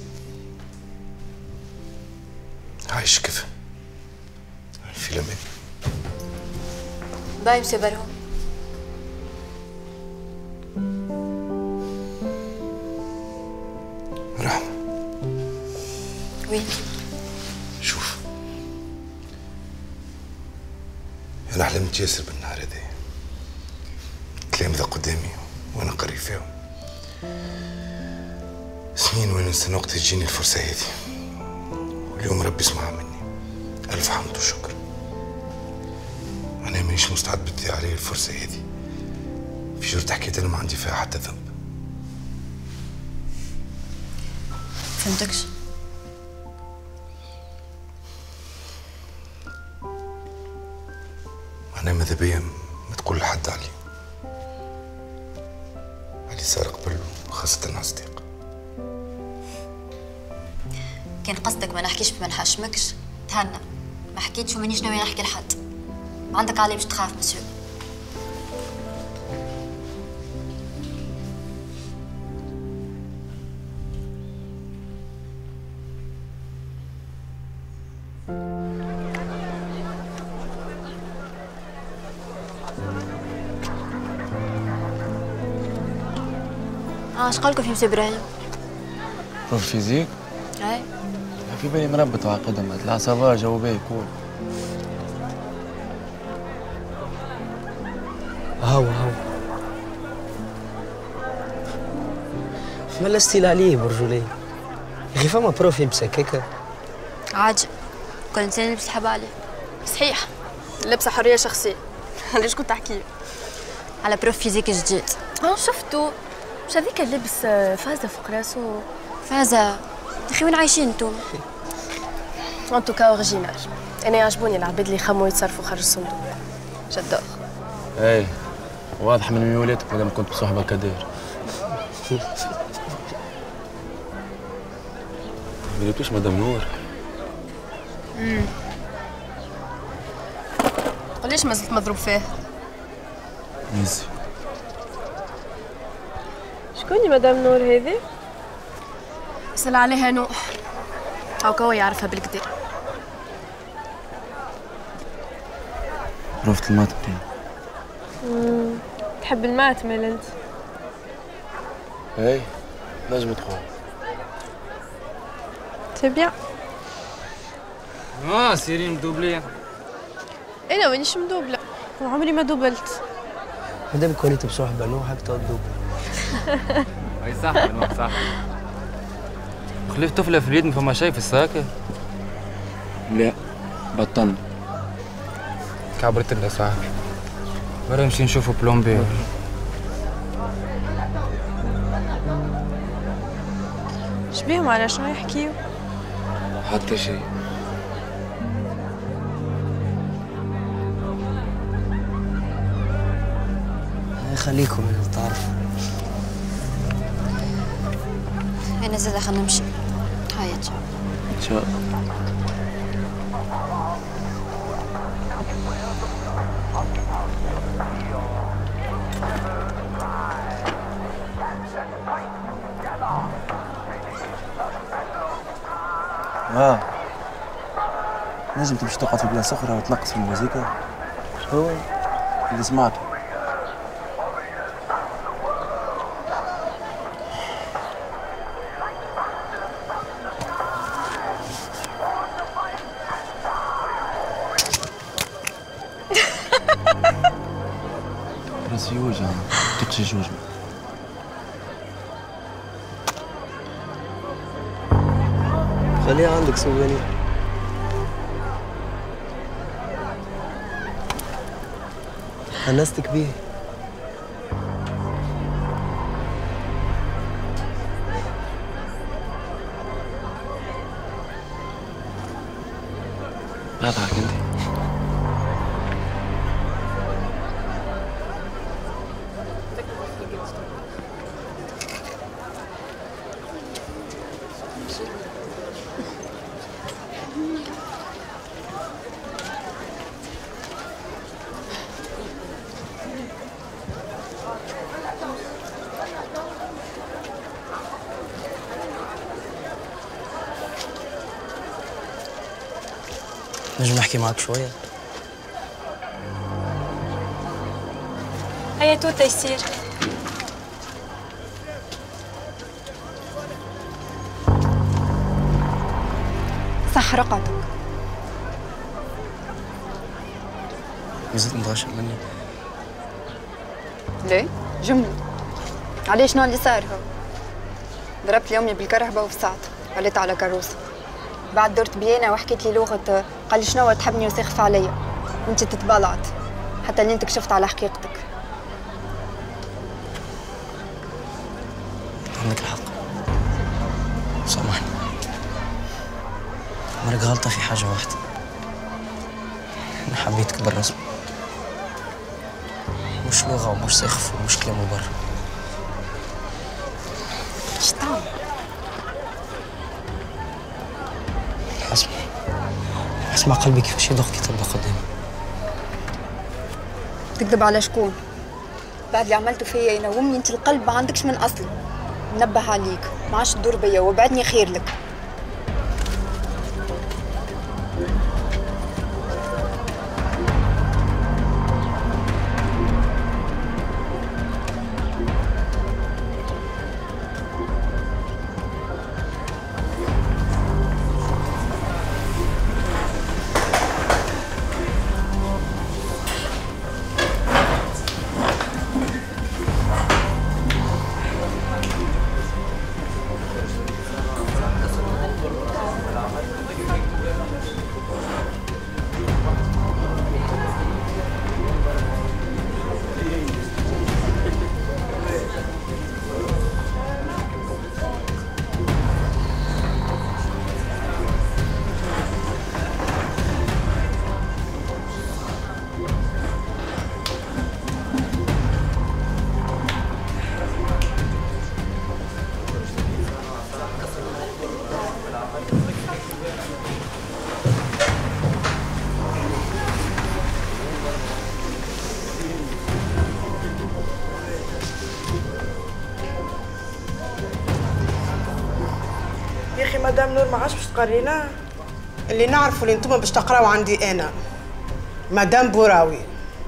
عايش كيف؟ في الامان. باي مسيو برهوم. رحمة. وي. شوف، أنا حلمت ياسر بالنهار هذا. تلامذة قدامي وأنا قري فيهم. سنين وأنا نستنى وقت تجيني الفرصة هذه. واليوم ربي يسمعها مني. ألف حمد وشكر. أنا مانيش مستعد بتضيع علي الفرصة هذه. في جرة حكيت أنا ما عندي فيها حتى ذنب. فهمتكش. أنا ماذا بيا ما تقول لحد علي. علي صار قبل وخاصة على صديق. كان قصدك ما نحكيش بما نحشمكش تهنى، ما حكيتش ومانيش ناوية نحكي لحد. عندك علي باش تخاف مسيو. اش قالكم في مسيو ابراهيم؟ بروف فيزيك؟ اي في بالي مربط وعقدهم، طلع صافا جو باهي كول. هاو مالا ستيل عليه برجولي. يا اخي فما بروف يمسك هكا عاجب، كل انسان يلبس يحب عليه. صحيح، لبسه حريه شخصيه. ليش كنت تحكي؟ على بروف فيزيك جديد. شفتو؟ مش هذيك اللي لبس فازه فوق راسو؟ فازه يا اخي وين عايشين انتم؟ ان توكا اوريجينال. انا يعجبوني العباد اللي يخموا يتصرفوا خارج الصندوق. جدور. اي واضح من ميولاتك مادام كنت بصحبه كدير. ما جبتوش مدام نور؟ ليش ما زلت مضروب فيه؟ نسي. شكون مدام نور هذه؟ اسأل عليها نوح. هاكا هو يعرفها بالكدا. رفت الماتم تحب الماتمل انت؟ اي نجم تكون. تبيع؟ سيرين مدوبلين. انا وينيش مدوبلة، وعمري ما دوبلت. مادام كونيت بصوح بنو حق تودوب. اي صح بنوح صح. خليت طفلة فريد ما فما شي في الساكة؟ لا بطلنا. كعبرت لنا صاحبي. برا نمشي نشوفوا بلومبي. شبيهم على شنو يحكيو؟ حتى شيء. خليكم تعرف. انا زاد خلينا نمشي. هيا ان شاء الله. نجم تمشي تقعد في بلاصة أخرى وتنقص في الموسيقى. هو اللي سمعته. راسي يوجع، تتشي جوجمة. خليها عندك سوفينير. حنستك بيه. لا تضحك انت. نجم نحكي معك شوية؟ هيا توتا يصير. صح رقعتك. نزلت متغشم مني. ليه؟ جملة. عليه شنو اللي صار هو؟ ضربت لي امي بالكرهبة وفصعت، وليت على كروسة. بعد درت بيانا وحكيت لي لغة، قال لي شنو تحبني وساخف عليا، وانت تتبلعت حتى اللي انت كشفت على حقيقتك. عندك الحق. سامحني. مرق غلطة في حاجة واحدة. أنا حبيتك بالرسم. مش لغة ومش سخف ومش كلام برا. ايش تعمل؟ اسمع قلبي كيفاش يدق كي تبدا قدامي. تكذب على شكون؟ بعد اللي عملته فيا ينومني، انت القلب ما عندكش من اصله. منبه عليك، ما عادش تدور بيا وابعدني خير لك. يا اخي مدام نور ما عادش باش تقرينا. اللي نعرفوا اللي انتم باش تقراو عندي انا مدام بوراوي.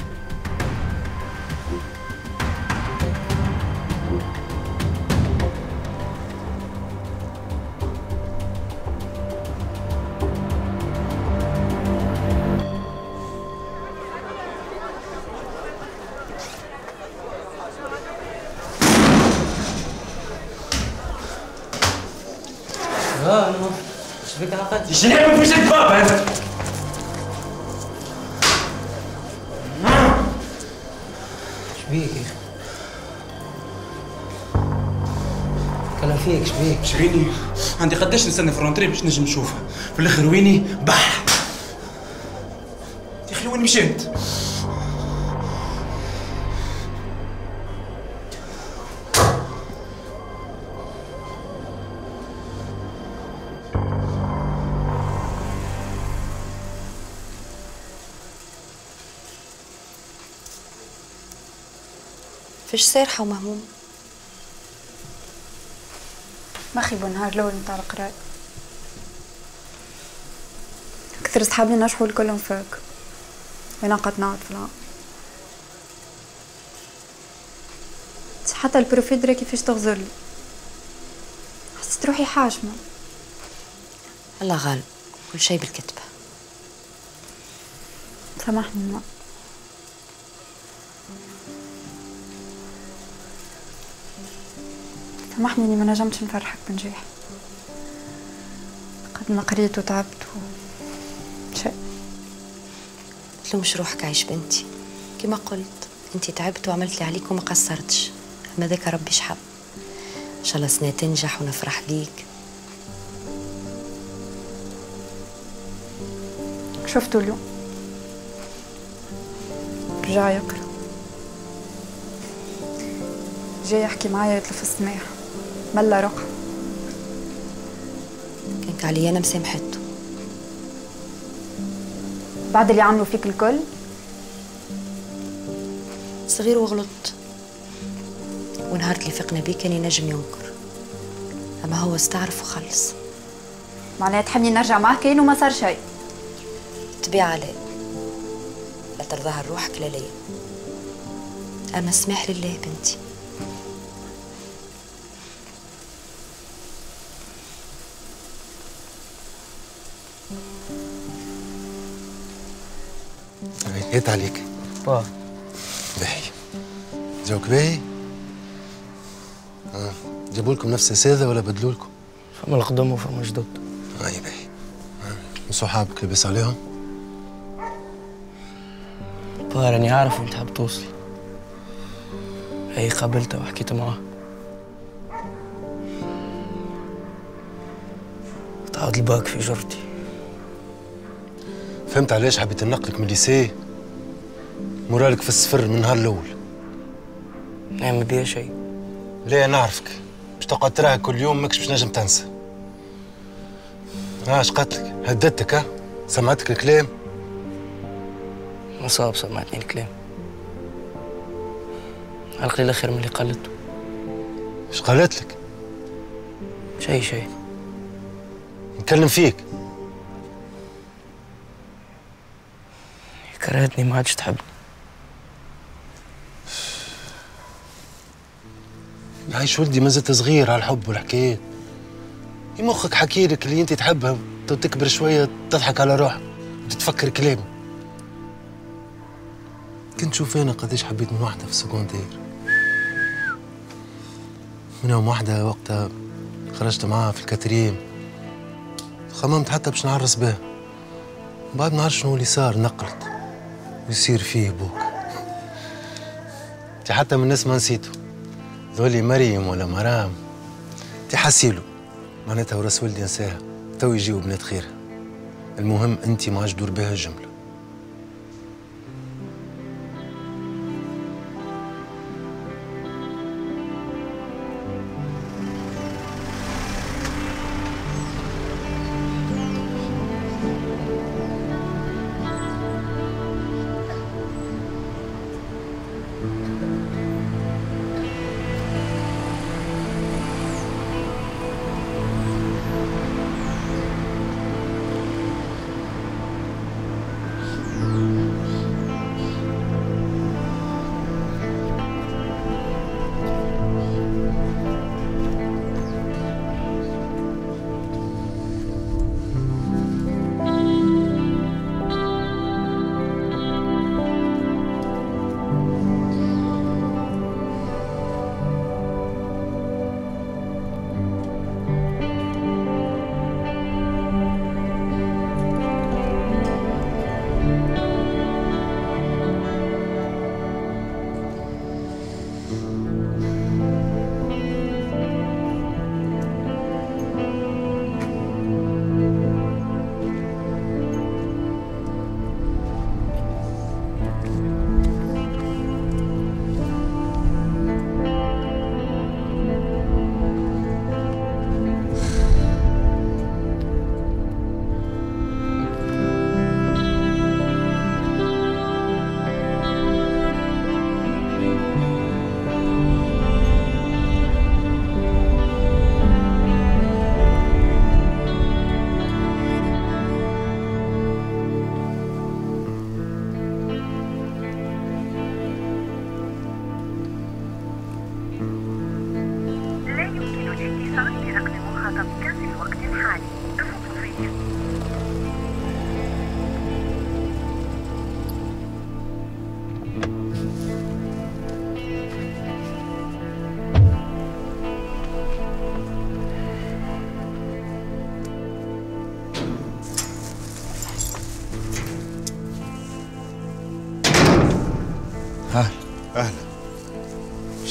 نور ايش بك عقد؟ شنو ما فيش الباب هذا؟ ايش بيك يا اخي؟ كلام فيك ايش بيك؟ ايش بيني؟ عندي قداش نستنى في الرونتري باش نجم نشوفها، في الاخر ويني؟ بح يا اخي وين مشيت؟ فيش سارحة ومهمومة؟ ما خيبوا النهار الأول متاع القراية. أكثر صحابي نجحوا الكلهم فوق وأنا قد نقعد في العام. حتى البروفيدرا كيفاش تغزرلي حسيت روحي حاشمة. الله غالب كل شي بالكتبة. سامحني ما سامحني اني ما نجمتش نفرحك بنجاح. قد ما قريت وتعبت شيء. تلومش روحك عايش بنتي، كما قلت انتي تعبت وعملت اللي عليك وما قصرتش، اما ذاك ربي شحب. ان شاء الله سنة تنجح ونفرح بيك. شفتوا اليوم رجع يقرا، جاي يحكي معايا يطلب السماح، ملا روحه. كانك علي انا مسامحته بعد اللي عملوا فيك الكل. صغير وغلط، ونهار اللي فقنا بيه كان ينجم ينكر، اما هو استعرف وخلص. معناها تحبني نرجع معاه كأنه ما صار شيء؟ تبيع عليه، لا ترضاها لروحك لا ليا، اما السماح لله بنتي. هيت عليك باهي. باهي جوك باهي. جابوا لكم نفس الساده ولا بدلوا لكم؟ فما القدم وفما جدد. باهي. وصحابك لبس عليهم؟ راني عارف وين تحب توصل. هي قابلتها وحكيت معاها. تعاود الباك في جرتي. فهمت علاش حبيت ننقلك من الليسيه؟ مورالك في الصفر من النهار الاول. ما بيها شيء. لا نعرفك، باش تقعد تراها كل يوم ماكش باش نجم تنسى. اش قالتلك؟ هددتك ها؟ سمعتك الكلام؟ مصاب سمعتني الكلام. على القليل خير من اللي قالته. اش قالت لك؟ شيء نتكلم فيك. كرهتني ما عادش تحبني. عايش ولدي ما زلت صغير على الحب والحكايات. مخك حكي لك اللي انت تحبها وتكبر شويه تضحك على روحك وتتفكر كلامي. كنت شوف انا قديش حبيت من واحده في السكوندير. منهم واحده وقتها خرجت معاها في الكاتريم، خممت حتى باش نعرس بها. بعد ما نعرف شنو اللي صار نقلت ويصير فيه بوك. انت حتى من الناس ما نسيته، ذولي مريم ولا مرام انت حسيلو، معناتها وراس ولدي نساها تو يجيو بنات خيرها. المهم انت ما عادش دور بها الجمله.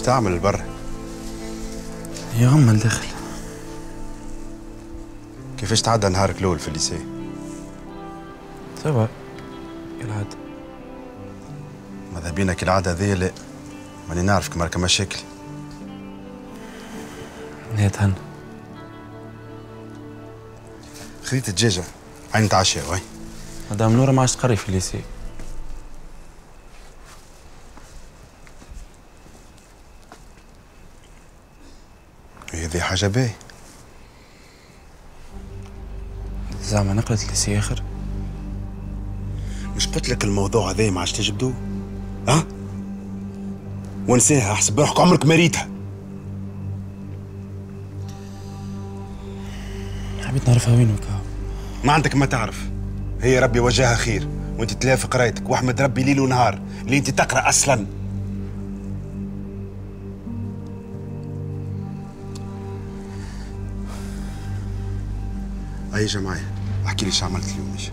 تعمل البر؟ يا غمة الداخل. كيفاش تعدى نهارك الأول في الليسي؟ توا كالعادة. ماذا بينا كالعادة ذي لا، ماني نعرفك مركا مشاكل. نهاية خذيت الدجاجة، عين نتعشى وي. مدام نورة ما عادش تقري في الليسي. هذه حاجة باهية. زعما نقلت الليسي آخر؟ مش قلت لك الموضوع هذا ما عادش تجبدوه؟ ها؟ ونساها احسب روحك عمرك ما ريتها. حبيت نعرفها وين وكا. ما عندك ما تعرف، هي ربي وجهها خير وانت تلاقي في قرايتك، واحمد ربي ليل ونهار اللي انت تقرا اصلا. اجا معايا احكي لي شو عملت اليوم. ماشي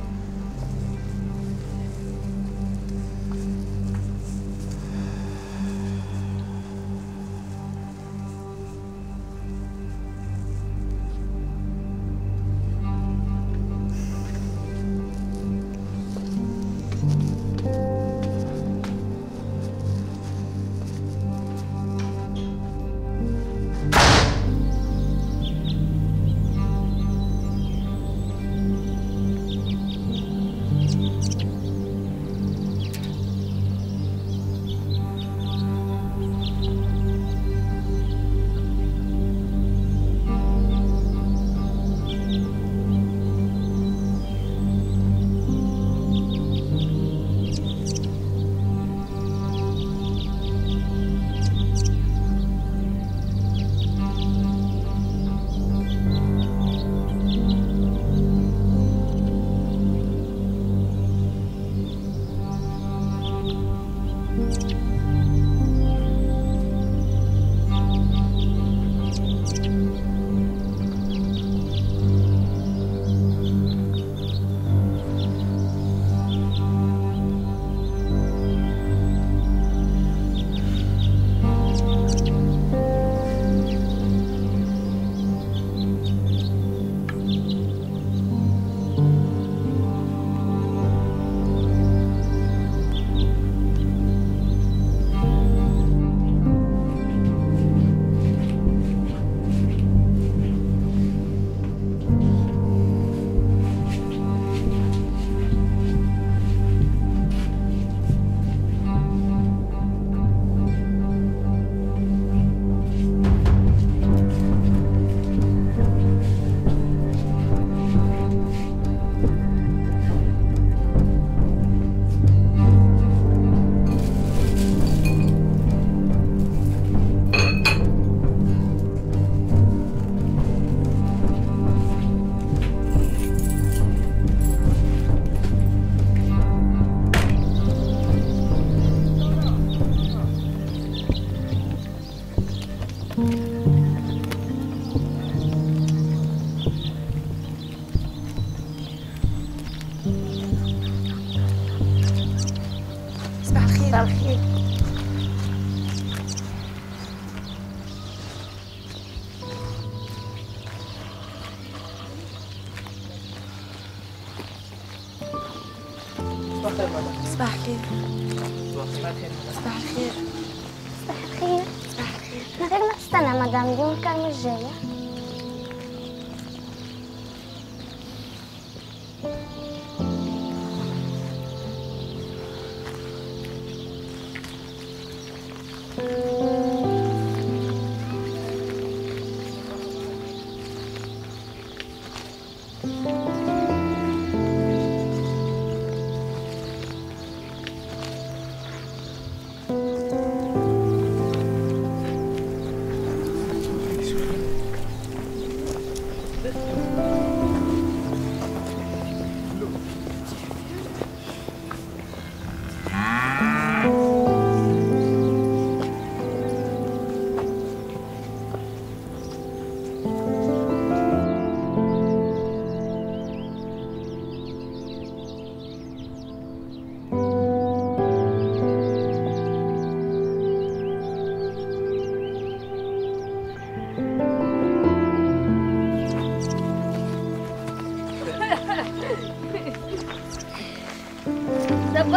مساء الخير. صباح الخير. صباح الخير. صباح الخير. صباح الخير. صباح الخير. من غير ما تستنى مدام، اليوم الكرمة الجاية.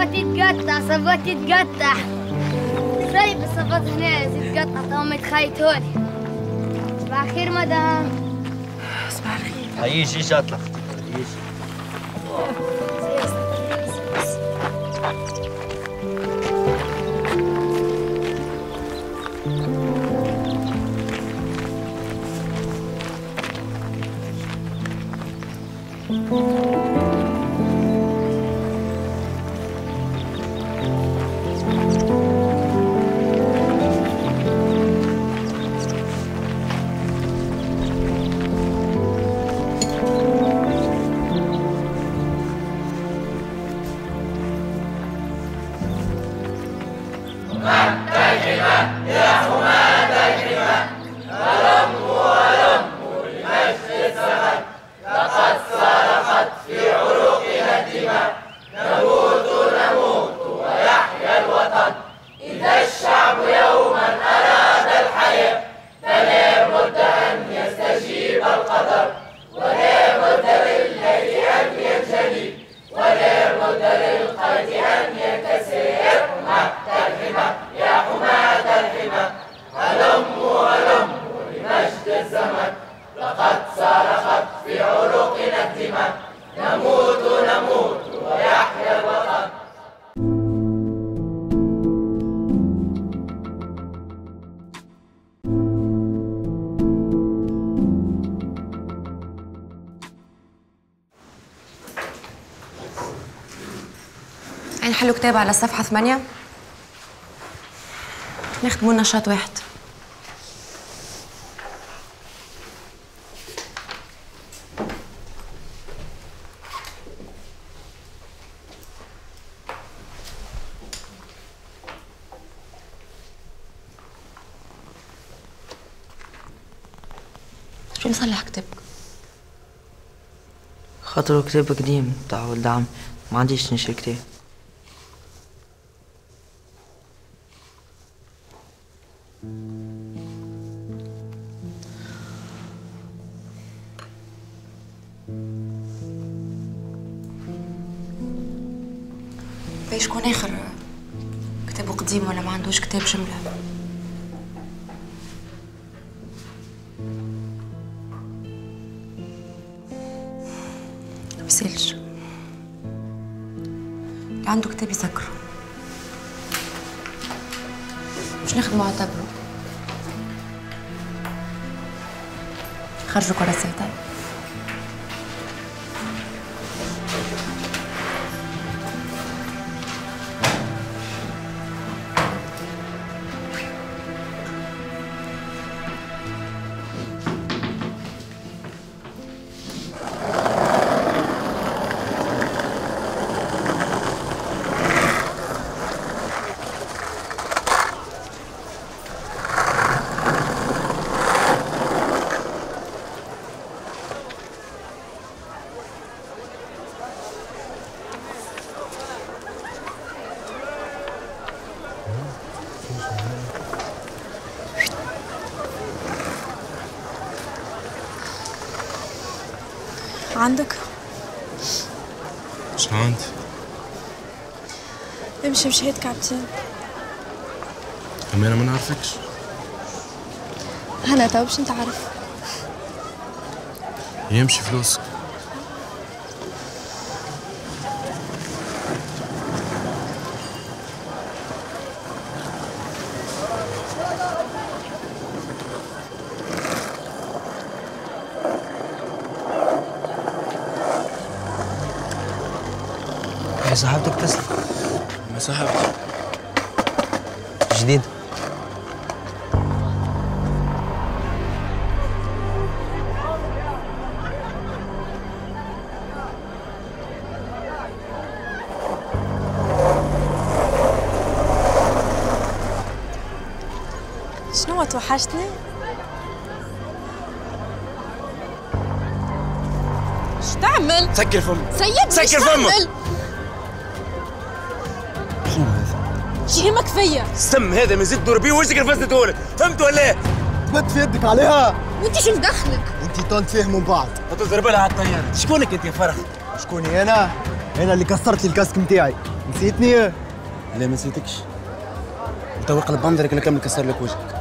صفاتي تقطع صفاتي تقطع. سايب الصفات هنا تتقطع تو ما تخيطولي. صباح الخير مدام. صباح الخير. عيش ايش اطلع عيش. نحلوا كتاب على الصفحة 8 نخدموا نشاط واحد. شو مصلح كتابك؟ خاطر كتاب قديم تاع ولد عم، ما عنديش نشري كتاب. باش شكون اخر كتابه قديم ولا ما عندوش كتاب جمله؟ مبسالش اللي عنده كتاب يذكره، مش نخدمو اعتبره. خرجوا كراسي طيب. عندك؟ مش عندي. امشي مش هيك كابتن. أما أنا ما نعرفكش. هنا تو باش انت عارف. يمشي فلوسك. صاحبتك تسلم. ما صاحبتي جديد. شنو توحشتني؟ ايش تعمل؟ سكر فمك. سيبني. سكر فمك. شو يهمك فيا؟ السم هذا من زيت دوربين وجهك الفزت ولد، فهمت ولا ايه؟ تمد في يدك عليها. وانت شو مدخلك؟ انت طن تفهموا بعض. تضرب لها على الطياره. شكونك انت يا فرح؟ شكوني انا؟ انا اللي كسرت لي الكاسك نتاعي نسيتني؟ لا ما نسيتكش. انت وقلب بندرك انا كامل كسر لك وجهك.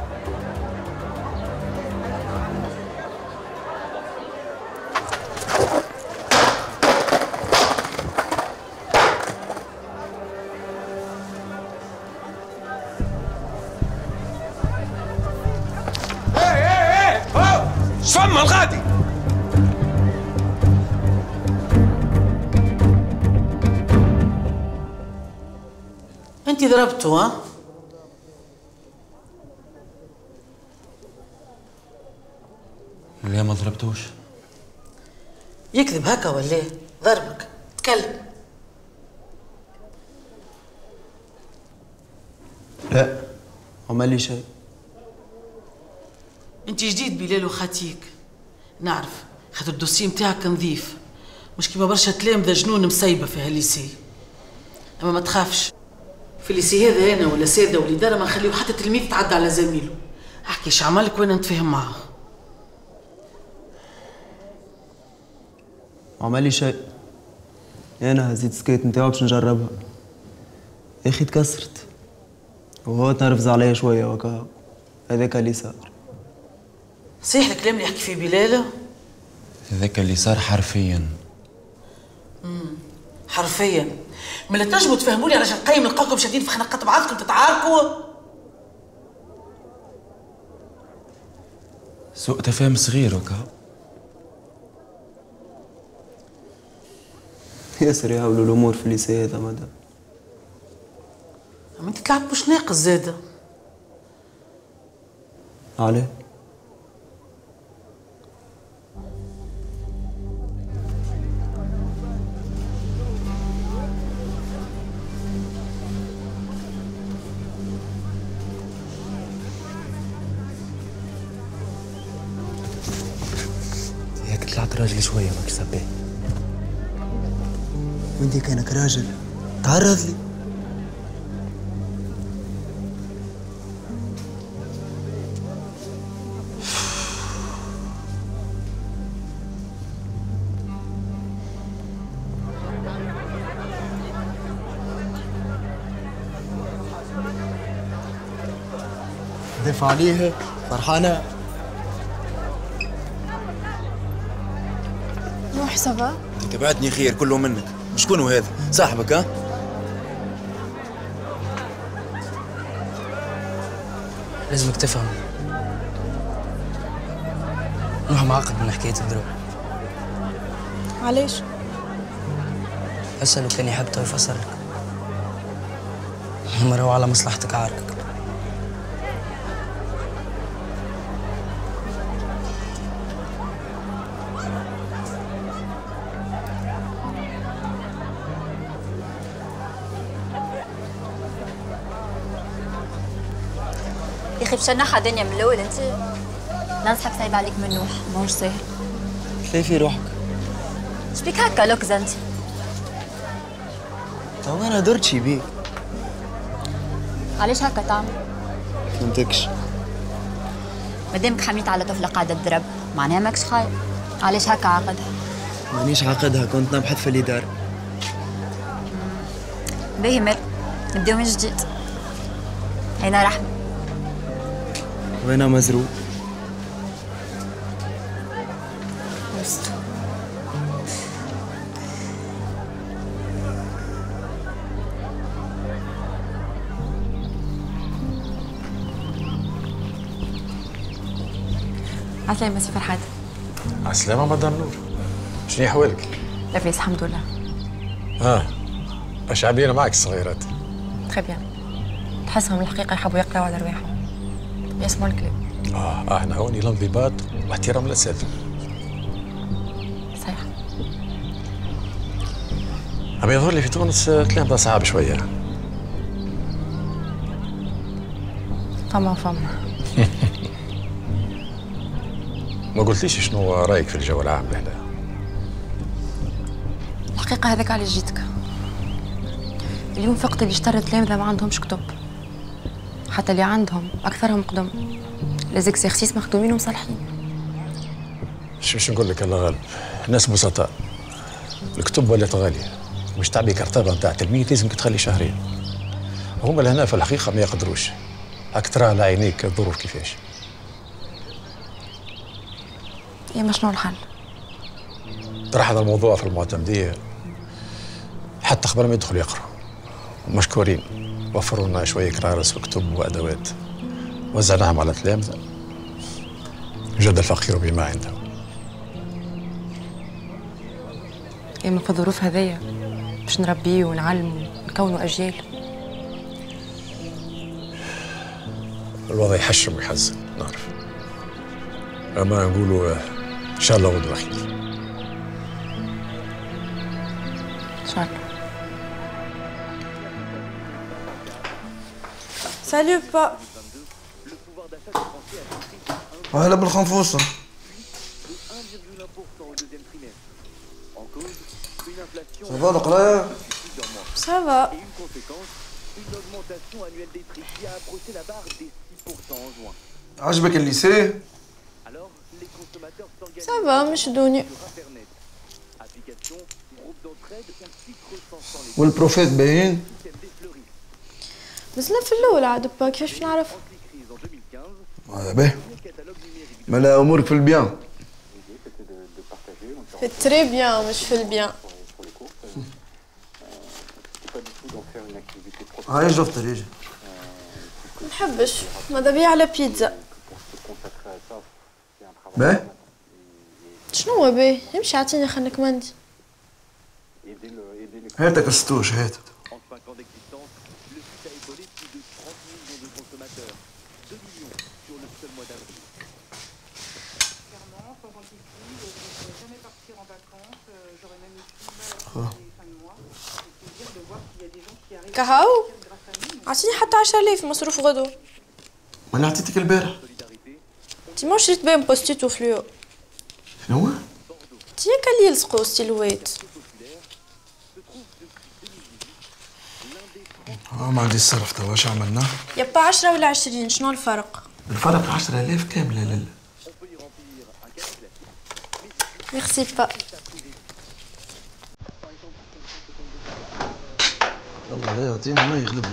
فما الغادي. انت ضربته ها؟ لا ما ضربتوش. يكذب هكا ولا ايه؟ ضربك تكلم. لا عمل لي شيء. انت جديد بلال وخاتيك نعرف، خاطر الدوسي نتاعك نظيف مش كيما برشا تلامذة جنون مسيبه في هالليسي. اما ما تخافش، في الليسي هذا انا ولا ساده ولا اداره ما نخليو حتى تلميذ يتعدى على زميله. احكي ايش عملك وانا نتفاهم معاه. عمل لي شيء. انا هزيت سكيت نتاعو باش نجربها، يا اخي تكسرت وهو تنرفز عليا شويه وكا، هذاك اللي صار. صحيح الكلام اللي يحكي فيه بلال؟ هذاك اللي صار حرفيا. حرفيا. ملا تنجموا تفهموا لي علاش نقيم لقاكم شادين في خناقات بعضكم تتعاركوا؟ سوء تفاهم صغير وكا. ياسر يهولوا الامور في الليسي هذا مدى. اما انت تلعب مش ناقص زاده. عليه؟ هيك طلعت راجل شويه ماكش صبي. وانت كانك راجل تعرض لي. دافع عليه فرحانه. روح صبا. انت بعتني خير كله منك. شكون هذا؟ صاحبك ها؟ لازمك تفهم، روح معقد من حكاية الدروب. علاش؟ اسأله كان يحب يفسر لك. المرة هو على مصلحتك عاركك. يا اخي بشنحها دنيا من الاول انت. ننصحك سايبه عليك من نوح، ماهوش ساهل. تلاقي في روحك. شبيك هكا لوكز انت؟ تو انا درت شي بيك. علاش هكا تعمل؟ فهمتكش. مادامك حميت على طفله قاعده تضرب معناها ماكش خايف. علاش هكا عاقدها؟ مانيش عاقدها، كنت نبحث في الإدارة. باهي مال، نبداو من جديد. أنا رحمة. وأنا مزروق. عسلامة سي فرحات. عسلامة مدام نور. شنو أحوالك؟ لاباس الحمد لله. اش عاملين معك الصغيرات؟ تخي بيان. تحسهم الحقيقة يحبوا يقراوا على رواحهم. يسمعوا الكلام. احنا هوني الانضباط واحترام الأساتذة. صحيح. أما يظهر لي في تونس الكلام صعب شوية. فما ما قلتليش شنو رايك في الجو العام لهنا؟ الحقيقة هذاك علاش جيتك. اليوم فقط اللي اشترى تلامذة ما عندهمش كتب. حتى اللي عندهم أكثرهم قدم. ليزيكسيرسيس مخدومين ومصلحين. باش نقول لك الله غالب، الناس بسطاء. الكتب ولات غالية مش تعبي كرتابه نتاع تلميذ لازمك تخلي شهرين. هما لهنا في الحقيقه ما يقدروش. اكثر على عينيك الظروف كيفاش. يا شنو الحل؟ طرح هذا الموضوع في المعتمديه حتى قبل ما يدخلوا يقروا. مشكورين وفروا لنا شويه كرارس وكتب وادوات وزعناهم على تلامذه. جد الفقير بما عنده. يا في الظروف هذيا باش نربيه ونعلمه ونكونوا اجيال. الوضع يحشم ويحزن نعرف. اما نقولوا ان شاء الله غدوه خير. ان شاء الله. سالو با. وهلا بالخنفوصة. صافا القراية؟ صافا. عجبك الليسي؟ صافا مش دوني. والبروفيت باين؟ مازلنا في الأول عاد با كيفاش باش نعرف؟ باهي. مالا أمورك في البيان؟ في التري بيان مش في البيان. هاي جفتر يجي. منحبش ماذا بيا على بيتزا. باهي؟ شنو هو باهي؟ يمشي عطيني خلك مندي. هاتك الستوش هاتك. كهو عطيني حتى 10,000 مصروف غدو. ما انا عطيتك البارح. انتي ما شريت بهم بوستيت وفلو. شنو؟ انتي ياك اللي يلصقوا ستيلوات. ما عندي الصرف توا واش عملنا؟ يبا 10 ولا 20 شنو الفرق؟ الفرق 10,000 كاملة لالا. ميرسي با. الله لا يعطينا ما يغلبنا.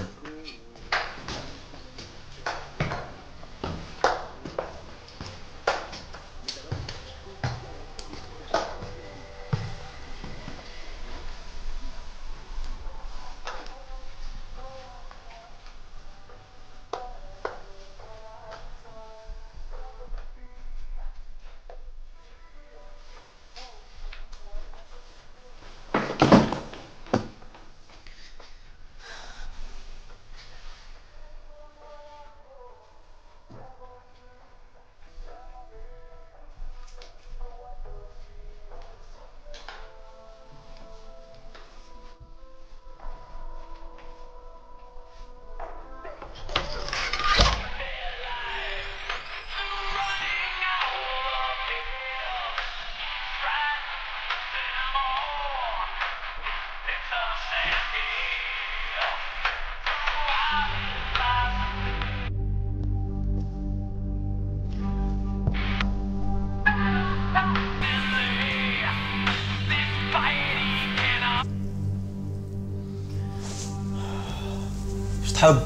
تحب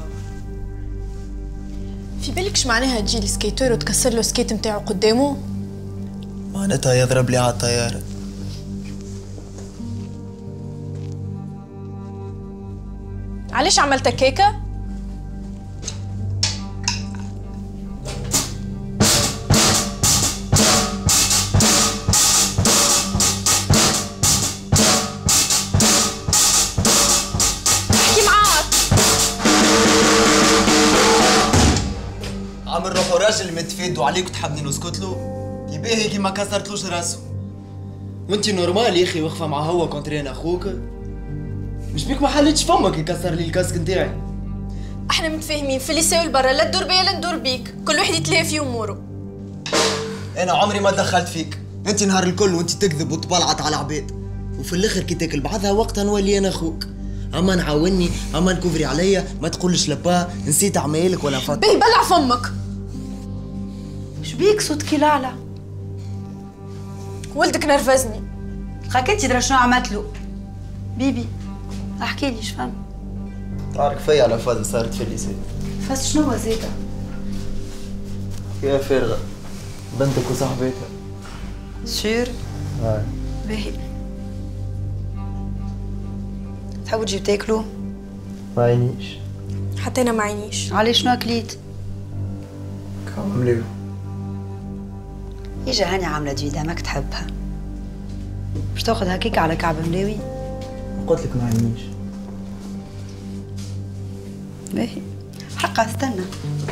في بالكش معناها تجي لي سكيتور وتكسر له السكيت نتاعو قدامه؟ معناتها يضرب لي على الطيارة. علاش عملت كيكة؟ عامل روحو راجل متفيد وعليك تحبني نسكت له؟ يباهي كي ما كسرتلوش راسه. وانتي نورمال يا اخي واقفه مع هو كونترين اخوك؟ مش بيك ما حلتش فمك يكسر لي الكاسك نتاعي. احنا متفاهمين في اللي يساوي برا، لا تدور بيا لا ندور بيك، كل واحد يتلاهى في اموره. انا عمري ما دخلت فيك، انت نهار الكل وانت تكذب وتبلعط على عباد، وفي الاخر كي تاكل بعضها وقتها نولي انا اخوك. اما نعاوني اما نكوفري عليا ما تقولش لبا نسيت عمايلك ولا فات. باهي بلع فمك. شبيك صوتك لاعلى؟ ولدك نرفزني. خاك انت درا شنو عملت له؟ بيبي احكي لي شفهم. تعرف فيا على فاز صارت في الليسي. فاز شنو زيدا؟ يا فارغة بنتك وصاحبتها. سير؟ هاي. باهي. تحبوا تجيب تاكلوا؟ ما عينيش. حتى انا ما عينيش. علي شنو اكليت؟ مليو. يجا هاني عامله جديده ماك تحبها. باش تاخذ هكيك على كعب ملاوي؟ قلت لك ما عينيش. باهي حقا استنى.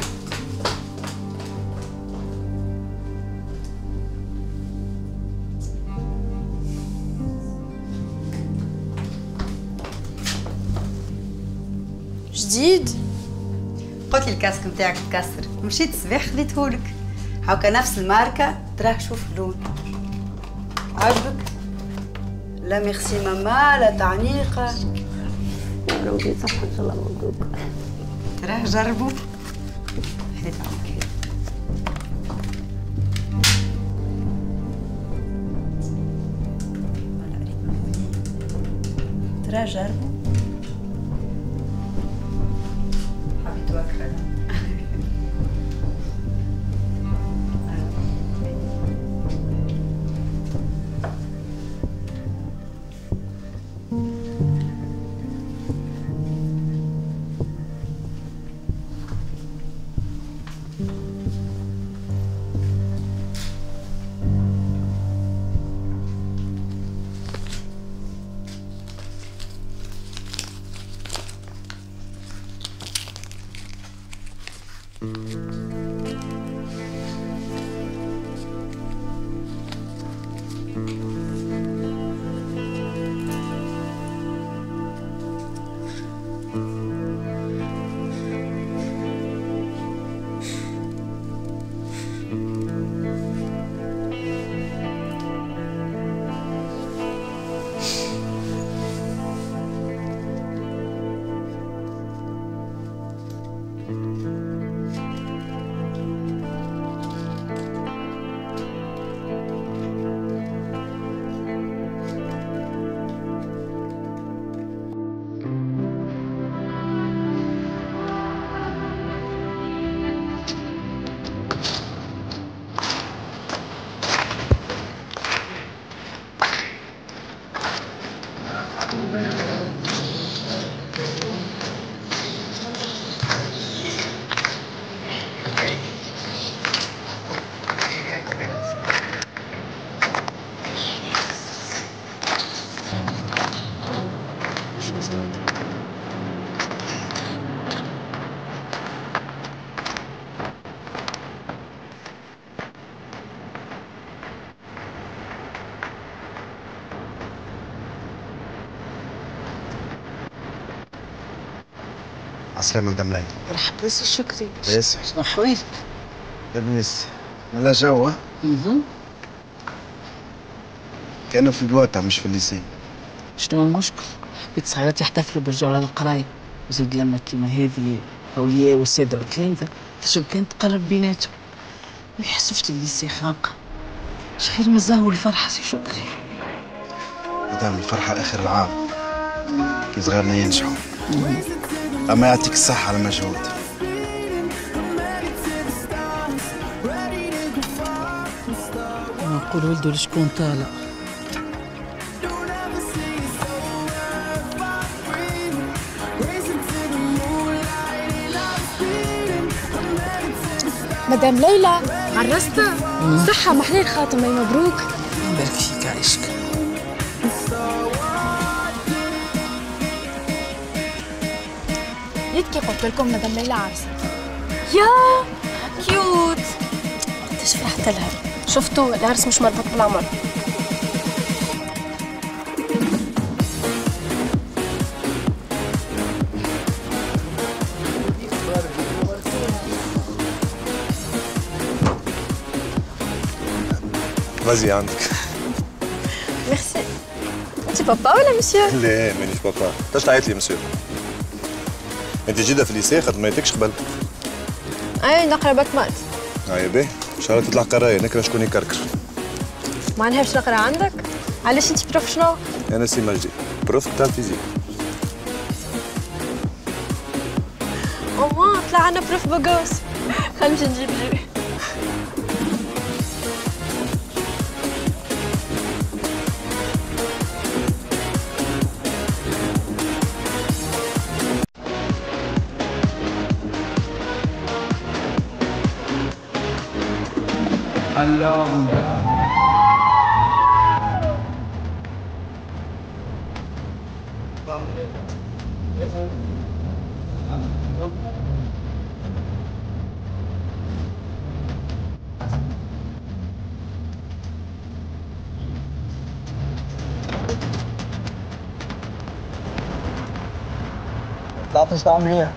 جديد؟ قلت لي الكاسك نتاعك تكسر، مشيت الصباح خذيتهولك. هاكا نفس الماركه، تراه شوف اللون. عجبك؟ لا ميرسي ماما لا تعنيقه. ولودي صح ان شاء الله مبروك. تراه جربوا. هات عمك هات. تراه جربوا. حبيت وكرة. عسلامة مدام ليلى. مرحبا بس شكري. بس شنو حوالك؟ لاباس. لا جو كأنه في البواطة مش في الليسان. شنو المشكل؟ حبيت صغيرات يحتفلوا بالجولة القراية وزيد لما كيما هذه أولياء والسادة والكلام تشوف كانت تقرب بيناتهم. ويحسوا في الليسي خانقة. شخير من الزهو والفرحة سي شكري. مدام الفرحة آخر العام كي صغارنا ينجحوا. أما يعطيك الصحة على المجهود. نقول ولده لشكون طالع. مدام ليلى عرست صحة محلى الخاتم مبروك. يبارك فيك عايشك. يدكي قلت لكم مدام ليلى عرست. يا كيوت. قديش فرحت لها. شفتوا العرس مش مربوط بالعمر. فازي عندك. ميرسي. انت بابا ولا مسيو؟ لا مانيش بابا. تاش تعيط لي مسيو؟ انت جيده في الليسي خاطر ما يتكش قبل. اي نقرا باك مات. هيا باهي ان شاء الله تطلع قرايه نكره شكون يكركر. ما نحبش نقرا عندك؟ علاش انت بروف شنو؟ انا سي مجدي بروف تاع الفيزيك. عنا بروف بوغوس. خلينا نمشي نجيب جو. طلعت طعم مليح.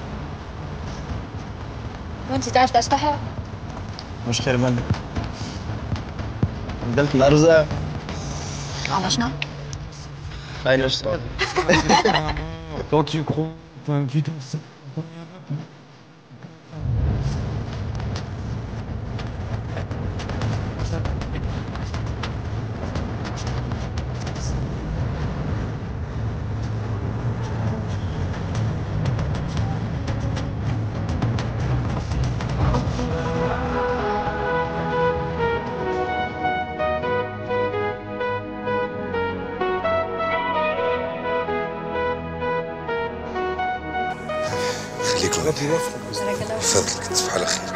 وانت تعرف تسبحي؟ مش خير منك. بدلت الأرزاق. على شنو؟ هاي الأشطار. Quand tu crois, putain, خليك ربي يوفقك. فضلك تصبح على خير.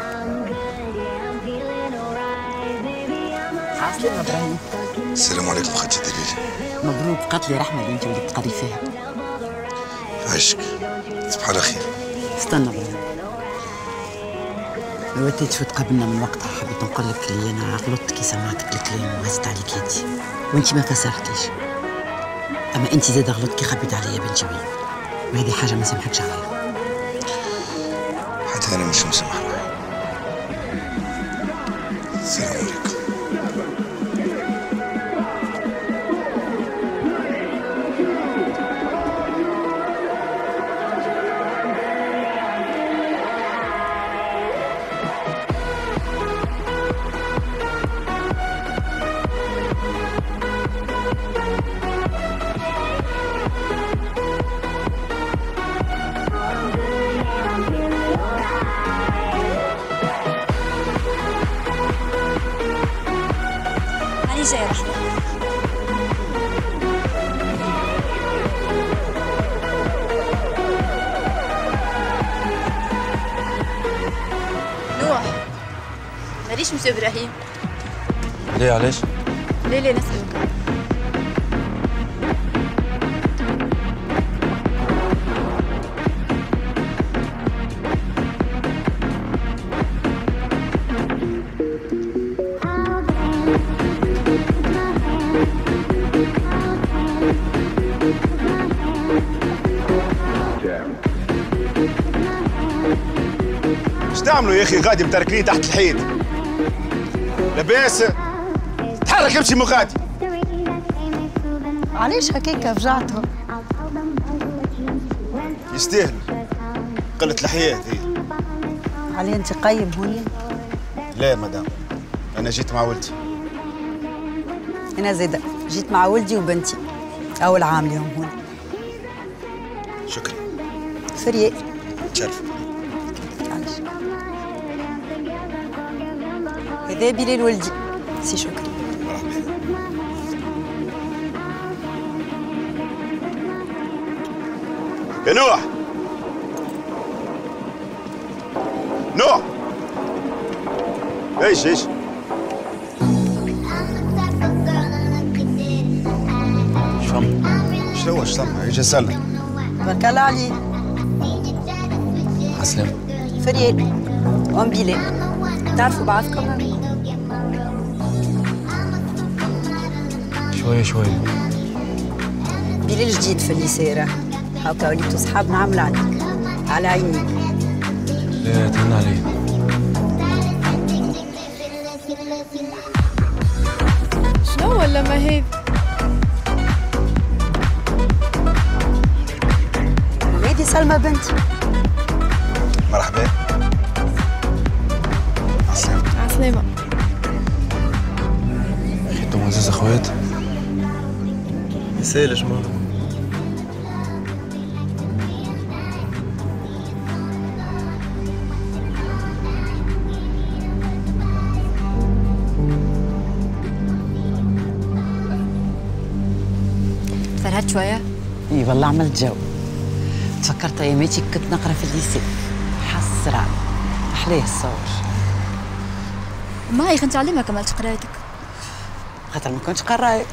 عسلامة ابراهيم. السلام عليكم خالتي دليل. مبروك قتلي رحمة اللي انت وليت تقري فيها. عشك تصبح على خير. استنى ابراهيم. الوتيت شو تقابلنا من وقتها حبيت نقول لك اللي انا غلطت كي سمعتك الكلام وهزت عليك يدي وانت ما فسرتيش. اما انت زاد غلطت كي خبيت عليا بنت جميل وهذه حاجة ما سمحتش عليها. حتى أنا مش مسامح روحي. السلام عليكم. هاني جاي رحمة. نوح ماليش مسيو ابراهيم. ليه علاش؟ ليه نسألك. ايش تعملوا يا اخي غادي متركنين تحت الحيط؟ لاباس؟ تحرك امشي مو غادي. علاش هكاك فجعتهم؟ يستاهلوا قلة الحياة هذه. علي انت قيم هوني؟ لا مدام، انا جيت مع ولدي. انا زيدا جيت مع ولدي وبنتي اول عام لهم هون. شكرا. فريق تشرف. هذا بلال ولدي سي شكري. يا نوح نوح ايش شنو سمع ايش اسالك. بارك الله عليك. عسلامة. فريق وام بلال تعرفوا بعضكم؟ شوية بلال جديد في الليسيرة هاكا وليتوا صحاب نعمل عليك على عيني. لا تهنى علي. شنو ولا ما هي؟ هذه سلمى بنتي. مرحبا. عسلامة. أخي انتم عزيز أخوات. يسالش ما فرهدت شويه؟ اي والله عملت جو. تفكرت اياماتي كنت نقرا في الليسي. حسرة احلاه الصور. ما كنت علمها كملت قرايتك. خاطر ما كنتش قرايه.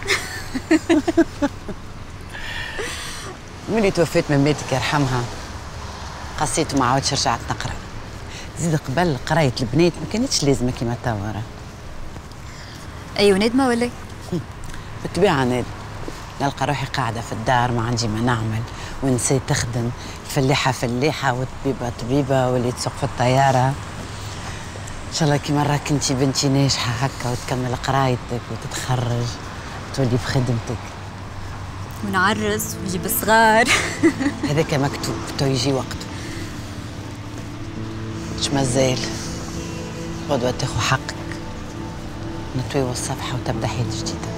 ملي توفيت مماتك يرحمها قصيت وما عاودش رجعت نقرا. زيد قبل قرايه البنات ما كانتش لازمه كيما توا. ايوه نادمه ولا؟ بالطبيعه نادمه. نلقى روحي قاعده في الدار ما عندي ما نعمل، ونسيت تخدم، الفلاحه فلاحه والطبيبه طبيبه، واللي تسوق في الطياره. ان شاء الله كيما راك انتي بنتي ناجحه هكا وتكمل قرايتك وتتخرج وتولي بخدمتك. ونعرس ونجيب الصغار. هذاك مكتوب تو يجي وقته. مش مازال غدوة تاخو حقك، نطويو الصفحة وتبدا حياة جديدة.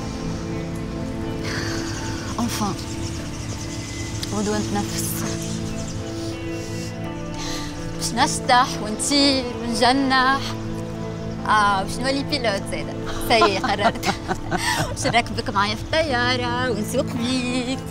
انفان غدوة نتنفس باش نسطح ونطير ونجنح. باش نولي بيلوت زاده. سي قررت باش نركبك معايا في الطيارة ونسوق بيك.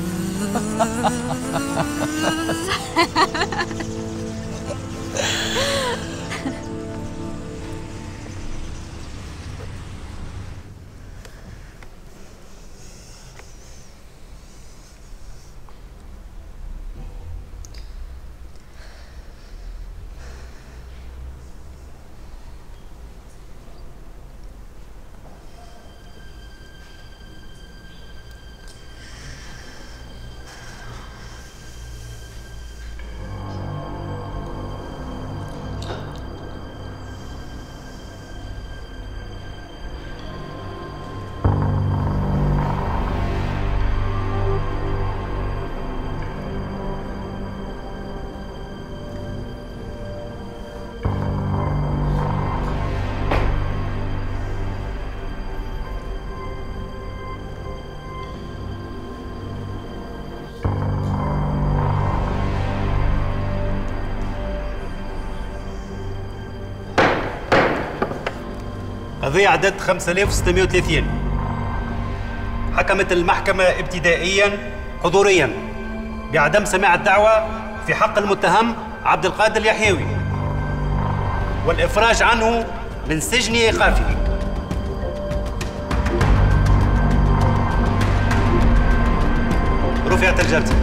قضية عدد 5630. حكمت المحكمة ابتدائيا حضوريا بعدم سماع الدعوة في حق المتهم عبد القادر اليحيوي والإفراج عنه من سجن إيقافي. رفعت الجلسة.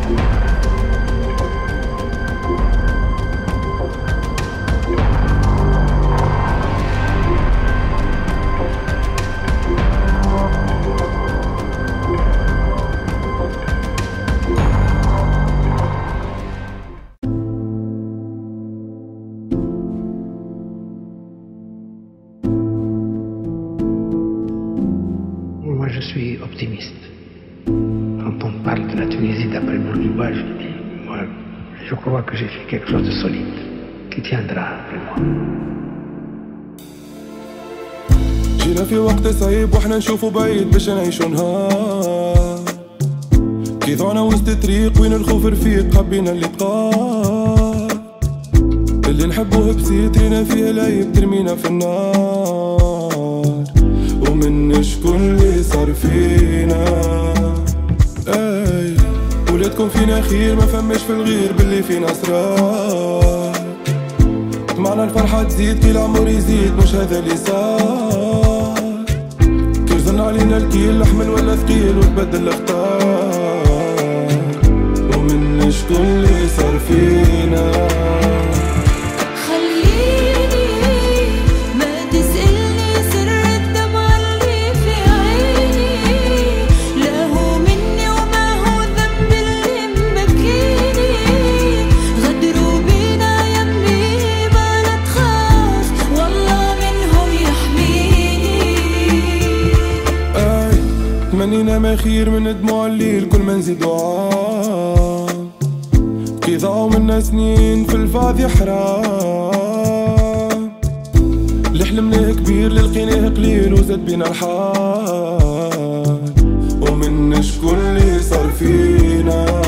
Je suis optimiste. Quand on parle de la Tunisie d'après Bourguiba, je dis, moi, je crois que j'ai fait quelque chose de solide, qui tiendra après moi. جينا في وقت صعيب واحنا نشوفوا بعيد باش نعيشوا نهار. كي ضعنا وسط الطريق وين الخوف رفيق حبينا اللقاء. اللي نحبوه بسيط رينا فيه العيب ترمينا في النار. ومن شكون اللي صار فينا. اي ولادكم فينا خير ما فماش في الغير باللي فينا اسرار. طمعنا الفرحة تزيد كي العمر يزيد مش هذا اللي صار. كي رزلنا علينا الكيل لحمل ولا ثقيل وتبدل الاختار. ومن شكون اللي صار فينا. تمنينا ما خير من دموع الليل كل ما نزيد دعاء. كي ضاعوا منا سنين في الفاضي حرام. اللي حلمناه كبير اللي لقيناه قليل وزاد بينا الحال. ومن شكون اللي صار فينا.